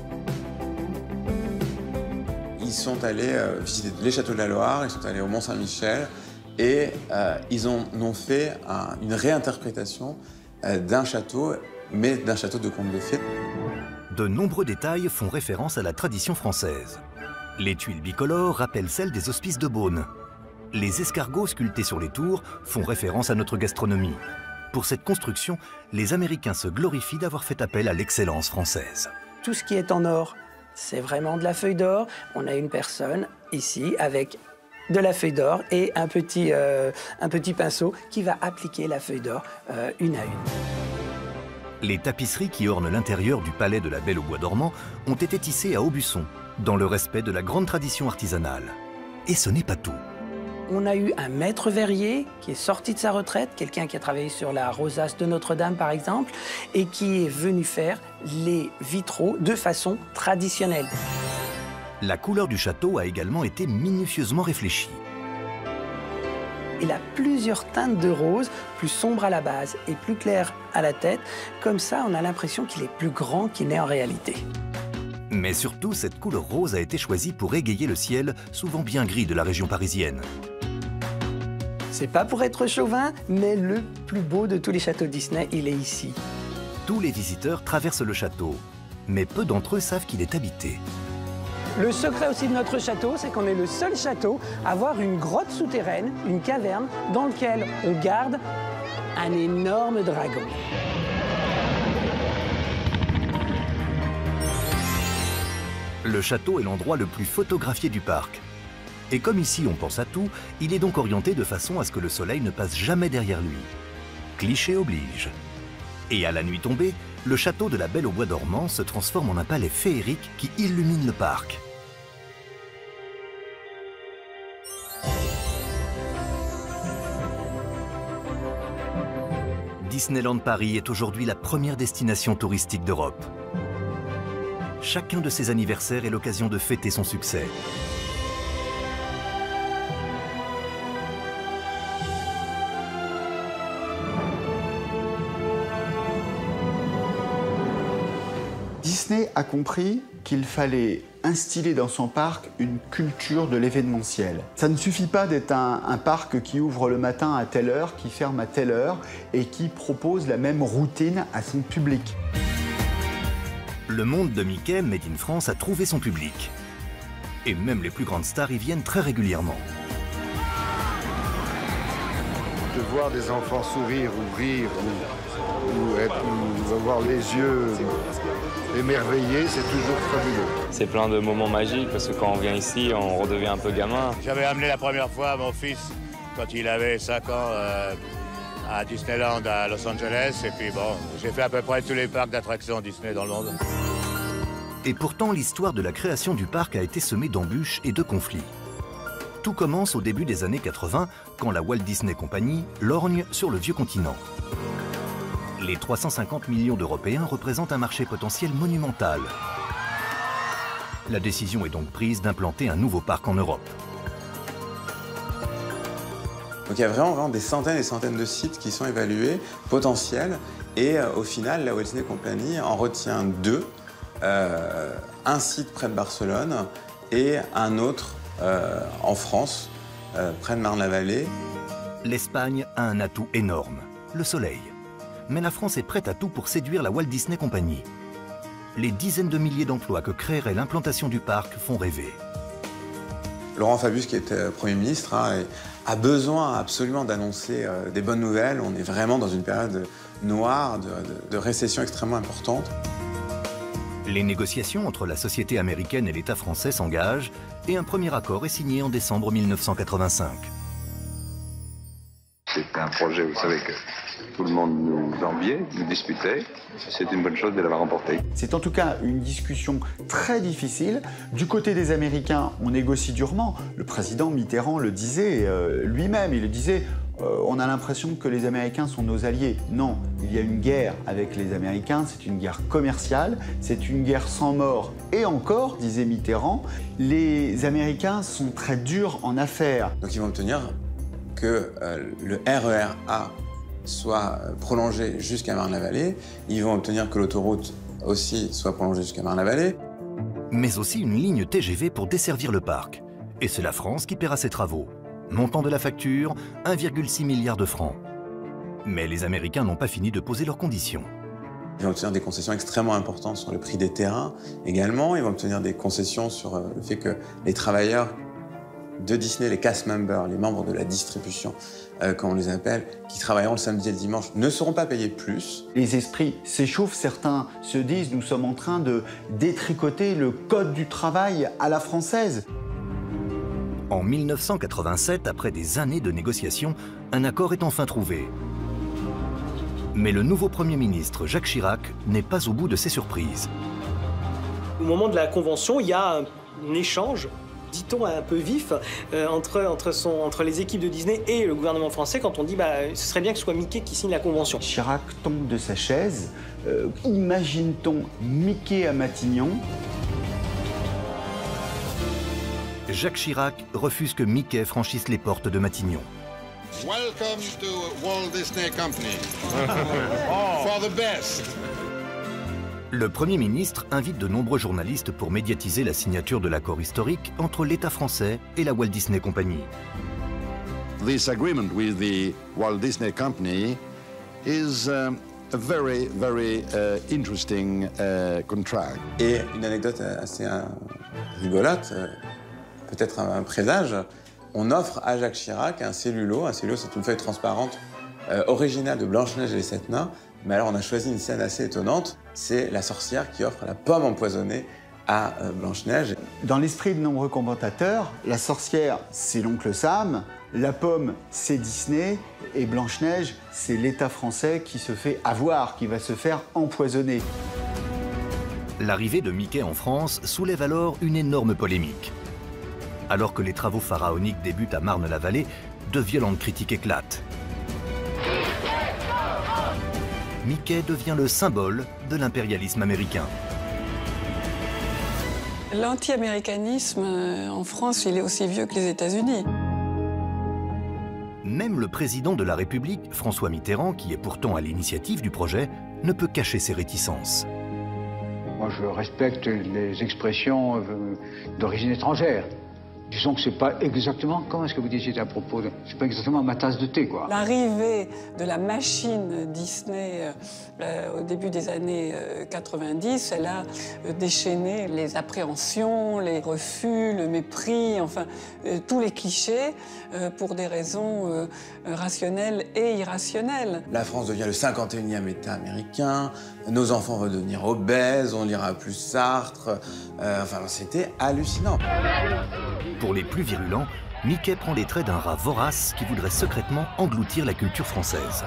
Ils sont allés visiter les châteaux de la Loire, ils sont allés au Mont-Saint-Michel et ils en ont fait une réinterprétation d'un château, mais d'un château de contes de fées. De nombreux détails font référence à la tradition française. Les tuiles bicolores rappellent celles des hospices de Beaune. Les escargots sculptés sur les tours font référence à notre gastronomie. Pour cette construction, les Américains se glorifient d'avoir fait appel à l'excellence française. Tout ce qui est en or, c'est vraiment de la feuille d'or. On a une personne ici avec de la feuille d'or et un petit pinceau qui va appliquer la feuille d'or une à une. Les tapisseries qui ornent l'intérieur du palais de la Belle au Bois dormant ont été tissées à Aubusson, dans le respect de la grande tradition artisanale. Et ce n'est pas tout. On a eu un maître verrier qui est sorti de sa retraite, quelqu'un qui a travaillé sur la rosace de Notre-Dame par exemple, et qui est venu faire les vitraux de façon traditionnelle. La couleur du château a également été minutieusement réfléchie. Il a plusieurs teintes de rose, plus sombre à la base et plus clair à la tête. Comme ça, on a l'impression qu'il est plus grand qu'il n'est en réalité. Mais surtout, cette couleur rose a été choisie pour égayer le ciel, souvent bien gris de la région parisienne. C'est pas pour être chauvin, mais le plus beau de tous les châteaux Disney, il est ici. Tous les visiteurs traversent le château, mais peu d'entre eux savent qu'il est habité. Le secret aussi de notre château, c'est qu'on est le seul château à avoir une grotte souterraine, une caverne, dans laquelle on garde un énorme dragon. Le château est l'endroit le plus photographié du parc. Et comme ici on pense à tout, il est donc orienté de façon à ce que le soleil ne passe jamais derrière lui. Cliché oblige. Et à la nuit tombée, le château de la Belle au Bois dormant se transforme en un palais féerique qui illumine le parc. Disneyland Paris est aujourd'hui la première destination touristique d'Europe. Chacun de ses anniversaires est l'occasion de fêter son succès. Disney a compris qu'il fallait instiller dans son parc une culture de l'événementiel. Ça ne suffit pas d'être un parc qui ouvre le matin à telle heure, qui ferme à telle heure et qui propose la même routine à son public. Le monde de Mickey, Made in France, a trouvé son public. Et même les plus grandes stars y viennent très régulièrement. De voir des enfants sourire ou rire ou avoir les yeux émerveillés, c'est toujours fabuleux. C'est plein de moments magiques parce que quand on vient ici, on redevient un peu gamin. J'avais amené la première fois mon fils quand il avait 5 ans à Disneyland à Los Angeles. Et puis bon, j'ai fait à peu près tous les parcs d'attractions Disney dans le monde. Et pourtant, l'histoire de la création du parc a été semée d'embûches et de conflits. Tout commence au début des années 80, quand la Walt Disney Company lorgne sur le vieux continent. Les 350 millions d'Européens représentent un marché potentiel monumental. La décision est donc prise d'implanter un nouveau parc en Europe. Donc il y a vraiment des centaines et centaines de sites qui sont évalués, potentiels, et au final, la Walt Disney Company en retient 2. Un site près de Barcelone et un autre en France, près de Marne-la-Vallée. L'Espagne a un atout énorme, le soleil. mais la France est prête à tout pour séduire la Walt Disney Company. Les dizaines de milliers d'emplois que créerait l'implantation du parc font rêver. Laurent Fabius, qui était Premier ministre, a besoin absolument d'annoncer des bonnes nouvelles. On est vraiment dans une période noire, de récession extrêmement importante. Les négociations entre la société américaine et l'État français s'engagent et un premier accord est signé en décembre 1985. C'est un projet, vous savez, que tout le monde nous enviait, nous disputait. C'est une bonne chose de l'avoir remporté. C'est en tout cas une discussion très difficile. Du côté des Américains, on négocie durement. Le président Mitterrand le disait lui-même, il le disait on a l'impression que les Américains sont nos alliés. Non, il y a une guerre avec les Américains, c'est une guerre commerciale, c'est une guerre sans mort. Et encore, disait Mitterrand, les Américains sont très durs en affaires. Donc ils vont obtenir que le RER A soit prolongé jusqu'à Marne-la-Vallée. Ils vont obtenir que l'autoroute aussi soit prolongée jusqu'à Marne-la-Vallée. Mais aussi une ligne TGV pour desservir le parc. Et c'est la France qui paiera ces travaux. Montant de la facture, 1,6 milliard de francs. Mais les Américains n'ont pas fini de poser leurs conditions. Ils vont obtenir des concessions extrêmement importantes sur le prix des terrains également. Ils vont obtenir des concessions sur le fait que les travailleurs de Disney, les cast members, les membres de la distribution, comme on les appelle, qui travailleront le samedi et le dimanche, ne seront pas payés plus. Les esprits s'échauffent, certains se disent nous sommes en train de détricoter le code du travail à la française. En 1987, après des années de négociations, un accord est enfin trouvé. Mais le nouveau Premier ministre, Jacques Chirac, n'est pas au bout de ses surprises. Au moment de la convention, il y a un échange, dit-on un peu vif, entre les équipes de Disney et le gouvernement français quand on dit ce serait bien que ce soit Mickey qui signe la convention. Chirac tombe de sa chaise. Imagine-t-on Mickey à Matignon? Jacques Chirac refuse que Mickey franchisse les portes de Matignon. Welcome to Walt Disney Company. For the best. Le Premier ministre invite de nombreux journalistes pour médiatiser la signature de l'accord historique entre l'État français et la Walt Disney Company. This agreement with the Walt Disney Company is a very, very interesting contract. Et une anecdote assez rigolote, peut-être un présage, on offre à Jacques Chirac un cellulo. Un cellulo, c'est une feuille transparente originale de Blanche-Neige et les Sept Nains. Mais alors, on a choisi une scène assez étonnante. C'est la sorcière qui offre la pomme empoisonnée à Blanche-Neige. Dans l'esprit de nombreux commentateurs, la sorcière, c'est l'oncle Sam, la pomme, c'est Disney, et Blanche-Neige, c'est l'État français qui se fait avoir, qui va se faire empoisonner. L'arrivée de Mickey en France soulève alors une énorme polémique. Alors que les travaux pharaoniques débutent à Marne-la-Vallée, de violentes critiques éclatent. Mickey devient le symbole de l'impérialisme américain. L'anti-américanisme en France, il est aussi vieux que les États-Unis. Même le président de la République, François Mitterrand, qui est pourtant à l'initiative du projet, ne peut cacher ses réticences. Moi, je respecte les expressions d'origine étrangère. Disons que c'est pas exactement, comment est-ce que vous disiez à propos de... C'est pas exactement ma tasse de thé, quoi. L'arrivée de la machine Disney au début des années 90, elle a déchaîné les appréhensions, les refus, le mépris, enfin, tous les clichés pour des raisons rationnelles et irrationnelles. La France devient le 51e État américain, nos enfants vont devenir obèses, on lira plus Sartre, enfin, c'était hallucinant. Pour les plus virulents, Mickey prend les traits d'un rat vorace qui voudrait secrètement engloutir la culture française.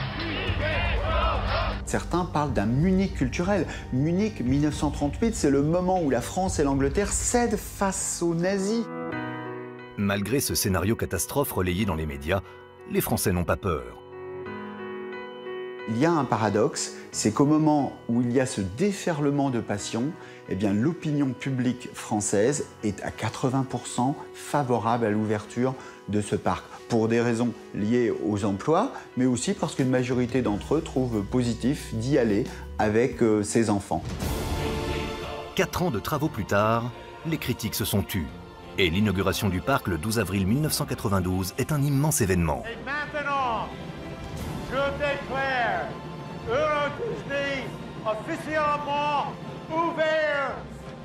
Certains parlent d'un Munich culturel. Munich 1938, c'est le moment où la France et l'Angleterre cèdent face aux nazis. Malgré ce scénario catastrophe relayé dans les médias, les Français n'ont pas peur. Il y a un paradoxe, c'est qu'au moment où il y a ce déferlement de passion, eh bien, l'opinion publique française est à 80% favorable à l'ouverture de ce parc, pour des raisons liées aux emplois, mais aussi parce qu'une majorité d'entre eux trouvent positif d'y aller avec ses enfants. 4 ans de travaux plus tard, les critiques se sont tues. Et l'inauguration du parc le 12 avril 1992 est un immense événement. Et maintenant, je déclare officiellement ouvert.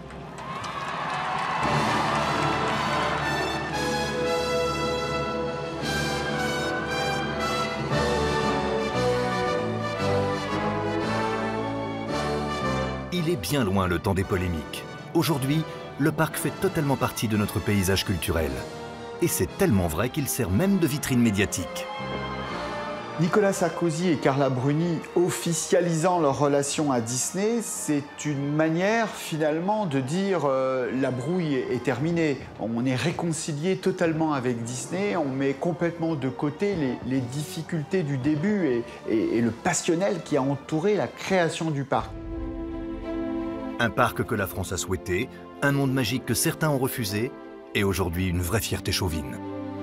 Il est bien loin le temps des polémiques. Aujourd'hui, le parc fait totalement partie de notre paysage culturel. Et c'est tellement vrai qu'il sert même de vitrine médiatique. Nicolas Sarkozy et Carla Bruni officialisant leur relation à Disney, c'est une manière finalement de dire la brouille est terminée. On est réconcilié totalement avec Disney, on met complètement de côté les difficultés du début et le passionnel qui a entouré la création du parc. Un parc que la France a souhaité, un monde magique que certains ont refusé, et aujourd'hui une vraie fierté chauvine.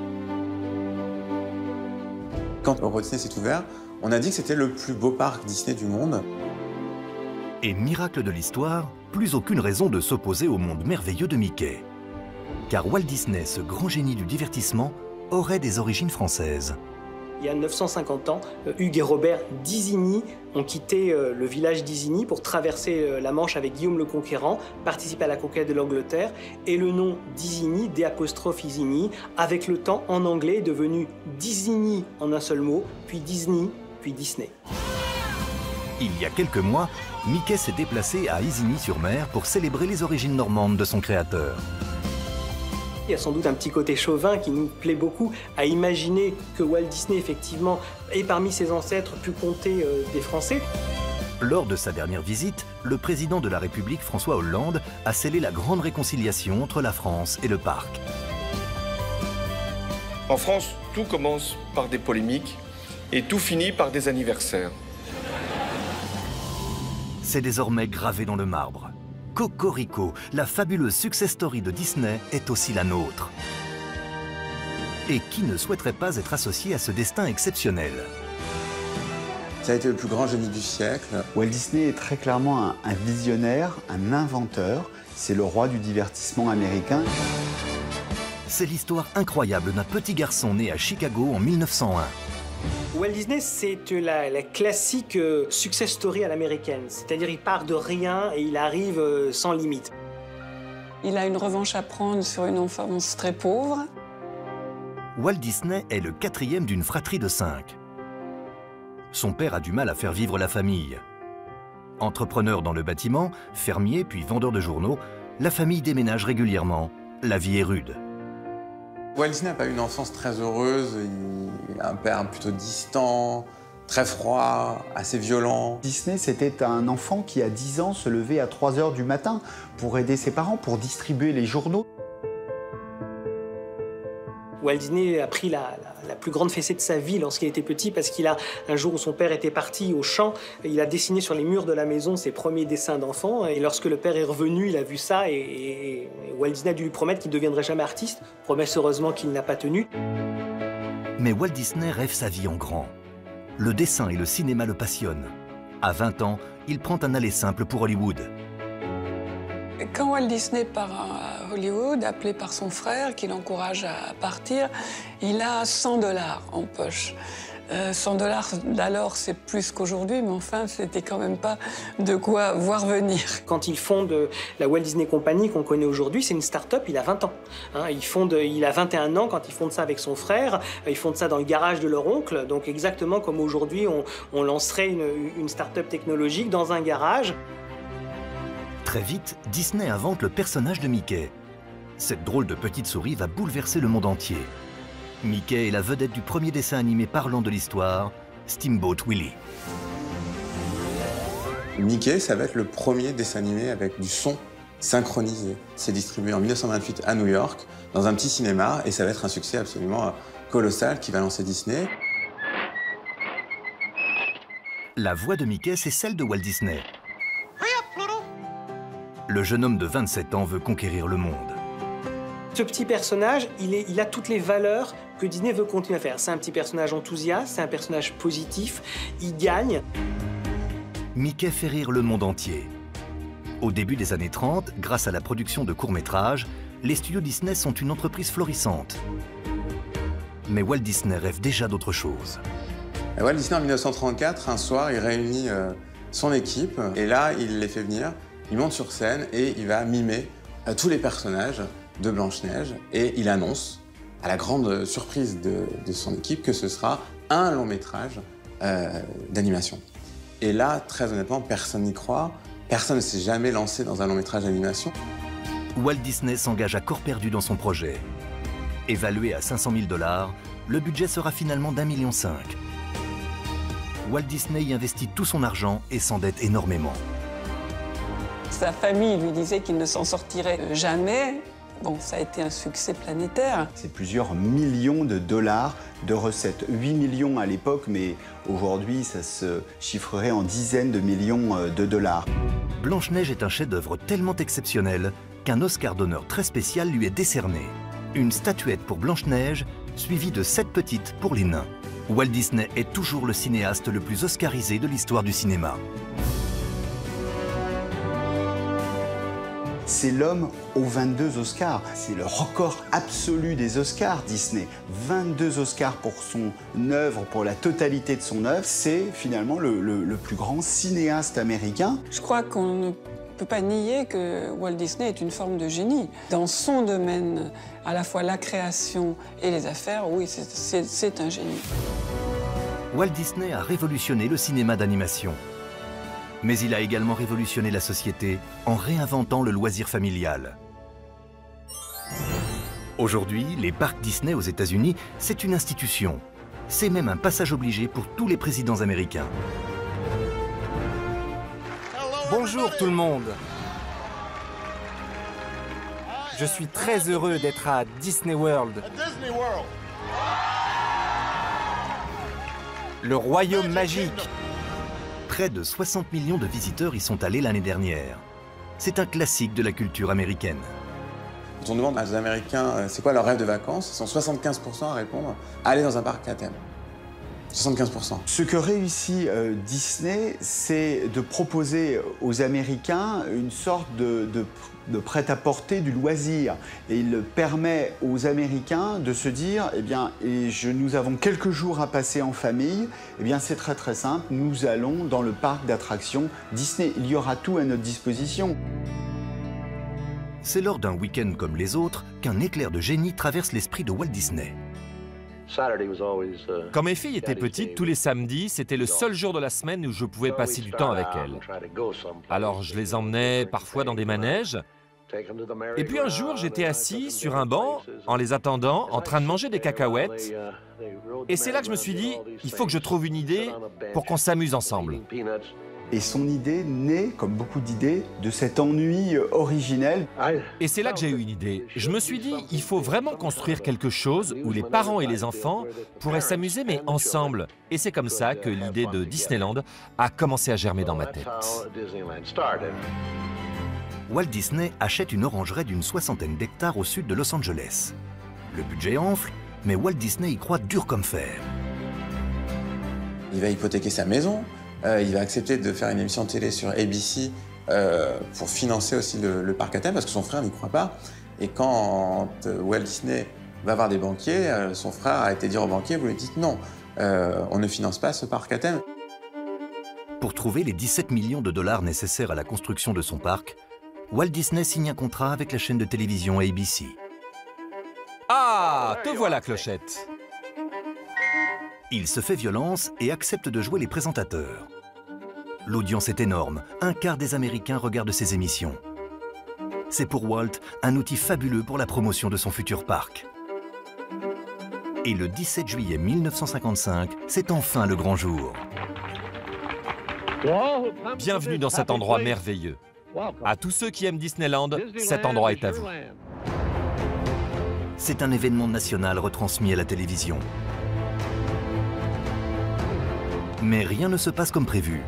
Quand Euro Disney s'est ouvert, on a dit que c'était le plus beau parc Disney du monde. Et miracle de l'histoire, plus aucune raison de s'opposer au monde merveilleux de Mickey. Car Walt Disney, ce grand génie du divertissement, aurait des origines françaises. Il y a 950 ans, Hugues et Robert d'Isigny ont quitté le village d'Isigny pour traverser la Manche avec Guillaume le Conquérant, participer à la conquête de l'Angleterre, et le nom d'Isigny, Isigny, avec le temps en anglais est devenu Disigny en un seul mot, puis Disney, puis Disney. Il y a quelques mois, Mickey s'est déplacé à Isigny-sur-Mer pour célébrer les origines normandes de son créateur. Il y a sans doute un petit côté chauvin qui nous plaît beaucoup à imaginer que Walt Disney, effectivement, est parmi ses ancêtres pu compter des Français. Lors de sa dernière visite, le président de la République, François Hollande, a scellé la grande réconciliation entre la France et le parc. En France, tout commence par des polémiques et tout finit par des anniversaires. C'est désormais gravé dans le marbre. Cocorico, la fabuleuse success story de Disney, est aussi la nôtre. Et qui ne souhaiterait pas être associé à ce destin exceptionnel? Ça a été le plus grand génie du siècle. Walt Disney est très clairement un visionnaire, un inventeur. C'est le roi du divertissement américain. C'est l'histoire incroyable d'un petit garçon né à Chicago en 1901. Walt Disney, c'est la classique success story à l'américaine. C'est-à-dire il part de rien et il arrive sans limite. Il a une revanche à prendre sur une enfance très pauvre. Walt Disney est le quatrième d'une fratrie de 5. Son père a du mal à faire vivre la famille. Entrepreneur dans le bâtiment, fermier puis vendeur de journaux, la famille déménage régulièrement. La vie est rude. Walt Disney n'a pas eu une enfance très heureuse. Il a un père plutôt distant, très froid, assez violent. Disney, c'était un enfant qui, à 10 ans, se levait à 3 h du matin pour aider ses parents, pour distribuer les journaux. Walt Disney a pris la plus grande fessée de sa vie lorsqu'il était petit parce qu'il a, un jour où son père était parti au champ, il a dessiné sur les murs de la maison ses premiers dessins d'enfant. Et lorsque le père est revenu, il a vu ça et Walt Disney a dû lui promettre qu'il ne deviendrait jamais artiste. Promesse heureusement qu'il n'a pas tenue. Mais Walt Disney rêve sa vie en grand. Le dessin et le cinéma le passionnent. À 20 ans, il prend un aller simple pour Hollywood. Quand Walt Disney part à Hollywood, appelé par son frère, qui l'encourage à partir, il a 100 $ en poche. 100 $ d'alors, c'est plus qu'aujourd'hui, mais enfin, c'était quand même pas de quoi voir venir. Quand il fonde la Walt Disney Company qu'on connaît aujourd'hui, c'est une start-up, il a 20 ans. Il a 21 ans quand il fonde ça avec son frère. Ils fondent ça dans le garage de leur oncle, donc exactement comme aujourd'hui, on lancerait une start-up technologique dans un garage. Très vite, Disney invente le personnage de Mickey. Cette drôle de petite souris va bouleverser le monde entier. Mickey est la vedette du premier dessin animé parlant de l'histoire, Steamboat Willie. Mickey, ça va être le premier dessin animé avec du son synchronisé. C'est distribué en 1928 à New York, dans un petit cinéma, et ça va être un succès absolument colossal qui va lancer Disney. La voix de Mickey, c'est celle de Walt Disney. Le jeune homme de 27 ans veut conquérir le monde. Ce petit personnage, il a toutes les valeurs que Disney veut continuer à faire. C'est un petit personnage enthousiaste, c'est un personnage positif, il gagne. Mickey fait rire le monde entier. Au début des années 30, grâce à la production de courts-métrages, les studios Disney sont une entreprise florissante. Mais Walt Disney rêve déjà d'autre chose. Walt Disney, en 1934, un soir, il réunit son équipe. Et là, il les fait venir, il monte sur scène et il va mimer tous les personnages de Blanche-Neige. Et il annonce, à la grande surprise de son équipe, que ce sera un long métrage d'animation. Et là, très honnêtement, personne n'y croit. Personne ne s'est jamais lancé dans un long métrage d'animation. Walt Disney s'engage à corps perdu dans son projet. Évalué à 500 000 $, le budget sera finalement d'1,5 million. Walt Disney y investit tout son argent et s'endette énormément. Sa famille lui disait qu'il ne s'en sortirait jamais. Bon, ça a été un succès planétaire. C'est plusieurs millions de dollars de recettes. 8 millions à l'époque, mais aujourd'hui, ça se chiffrerait en dizaines de millions de dollars. Blanche-Neige est un chef-d'œuvre tellement exceptionnel qu'un Oscar d'honneur très spécial lui est décerné. Une statuette pour Blanche-Neige, suivie de 7 petites pour les nains. Walt Disney est toujours le cinéaste le plus oscarisé de l'histoire du cinéma. C'est l'homme aux 22 Oscars. C'est le record absolu des Oscars, Disney. 22 Oscars pour son œuvre, pour la totalité de son œuvre. C'est finalement le plus grand cinéaste américain. Je crois qu'on ne peut pas nier que Walt Disney est une forme de génie. Dans son domaine, à la fois la création et les affaires, oui, c'est un génie. Walt Disney a révolutionné le cinéma d'animation. Mais il a également révolutionné la société en réinventant le loisir familial. Aujourd'hui, les parcs Disney aux États-Unis, c'est une institution. C'est même un passage obligé pour tous les présidents américains. Bonjour tout le monde. Je suis très heureux d'être à Disney World. Le royaume magique. Près de 60 millions de visiteurs y sont allés l'année dernière. C'est un classique de la culture américaine. Quand on demande aux Américains c'est quoi leur rêve de vacances, ils sont 75% à répondre « aller dans un parc à thème ». 75%. Ce que réussit Disney, c'est de proposer aux Américains une sorte de prêt-à-porter du loisir. Et il permet aux Américains de se dire, eh bien, nous avons quelques jours à passer en famille, eh bien, c'est très très simple, nous allons dans le parc d'attractions Disney. Il y aura tout à notre disposition. C'est lors d'un week-end comme les autres qu'un éclair de génie traverse l'esprit de Walt Disney. Quand mes filles étaient petites, tous les samedis, c'était le seul jour de la semaine où je pouvais passer du temps avec elles. Alors je les emmenais parfois dans des manèges. Et puis un jour, j'étais assis sur un banc, en les attendant, en train de manger des cacahuètes. Et c'est là que je me suis dit, il faut que je trouve une idée pour qu'on s'amuse ensemble. Et son idée naît, comme beaucoup d'idées, de cet ennui originel. Et c'est là que j'ai eu une idée. Je me suis dit, il faut vraiment construire quelque chose où les parents et les enfants pourraient s'amuser, mais ensemble. Et c'est comme ça que l'idée de Disneyland a commencé à germer dans ma tête. Walt Disney achète une orangerie d'une 60aine d'hectares au sud de Los Angeles. Le budget enfle, mais Walt Disney y croit dur comme fer. Il va hypothéquer sa maison. Il va accepter de faire une émission de télé sur ABC pour financer aussi le parc à thème, parce que son frère n'y croit pas. Et quand Walt Disney va voir des banquiers, son frère a été dire aux banquiers, vous lui dites non, on ne finance pas ce parc à thème. Pour trouver les 17 millions de dollars nécessaires à la construction de son parc, Walt Disney signe un contrat avec la chaîne de télévision ABC. Ah, te voilà, Clochette. Il se fait violence et accepte de jouer les présentateurs. L'audience est énorme, un quart des Américains regardent ses émissions. C'est pour Walt un outil fabuleux pour la promotion de son futur parc. Et le 17 juillet 1955, c'est enfin le grand jour. Bienvenue dans cet endroit merveilleux. À tous ceux qui aiment Disneyland, cet endroit est à vous. C'est un événement national retransmis à la télévision. Mais rien ne se passe comme prévu.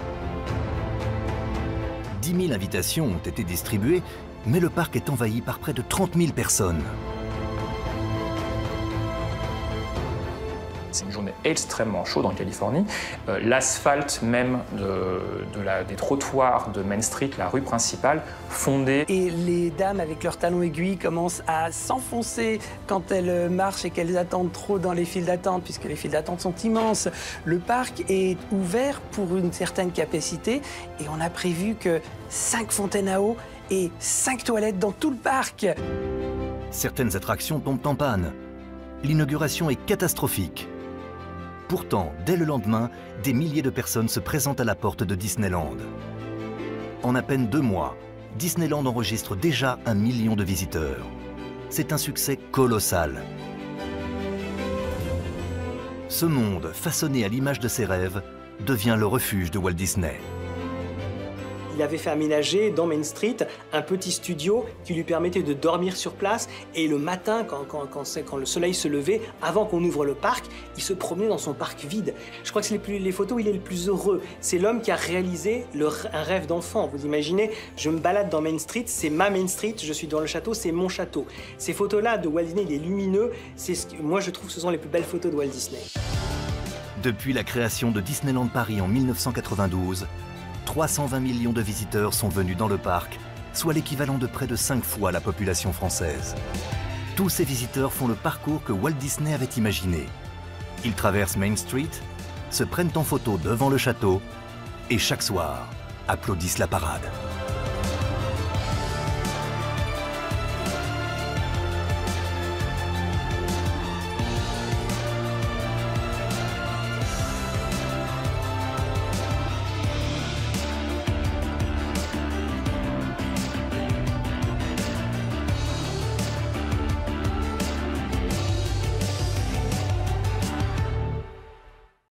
10 000 invitations ont été distribuées, mais le parc est envahi par près de 30 000 personnes. C'est une journée extrêmement chaude en Californie. L'asphalte même des trottoirs de Main Street, la rue principale, fondait. Et les dames avec leurs talons aiguilles commencent à s'enfoncer quand elles marchent et qu'elles attendent trop dans les files d'attente, puisque les files d'attente sont immenses. Le parc est ouvert pour une certaine capacité et on a prévu que 5 fontaines à eau et 5 toilettes dans tout le parc. Certaines attractions tombent en panne. L'inauguration est catastrophique. Pourtant, dès le lendemain, des milliers de personnes se présentent à la porte de Disneyland. En à peine 2 mois, Disneyland enregistre déjà 1 million de visiteurs. C'est un succès colossal. Ce monde, façonné à l'image de ses rêves, devient le refuge de Walt Disney. Il avait fait aménager dans Main Street un petit studio qui lui permettait de dormir sur place et le matin, quand le soleil se levait, avant qu'on ouvre le parc, il se promenait dans son parc vide. Je crois que c'est les photos où il est le plus heureux. C'est l'homme qui a réalisé un rêve d'enfant. Vous imaginez, je me balade dans Main Street, c'est ma Main Street, je suis dans le château, c'est mon château. Ces photos-là de Walt Disney, il est lumineux, moi je trouve que ce sont les plus belles photos de Walt Disney. Depuis la création de Disneyland Paris en 1992, 320 millions de visiteurs sont venus dans le parc, soit l'équivalent de près de 5 fois la population française. Tous ces visiteurs font le parcours que Walt Disney avait imaginé. Ils traversent Main Street, se prennent en photo devant le château et chaque soir applaudissent la parade.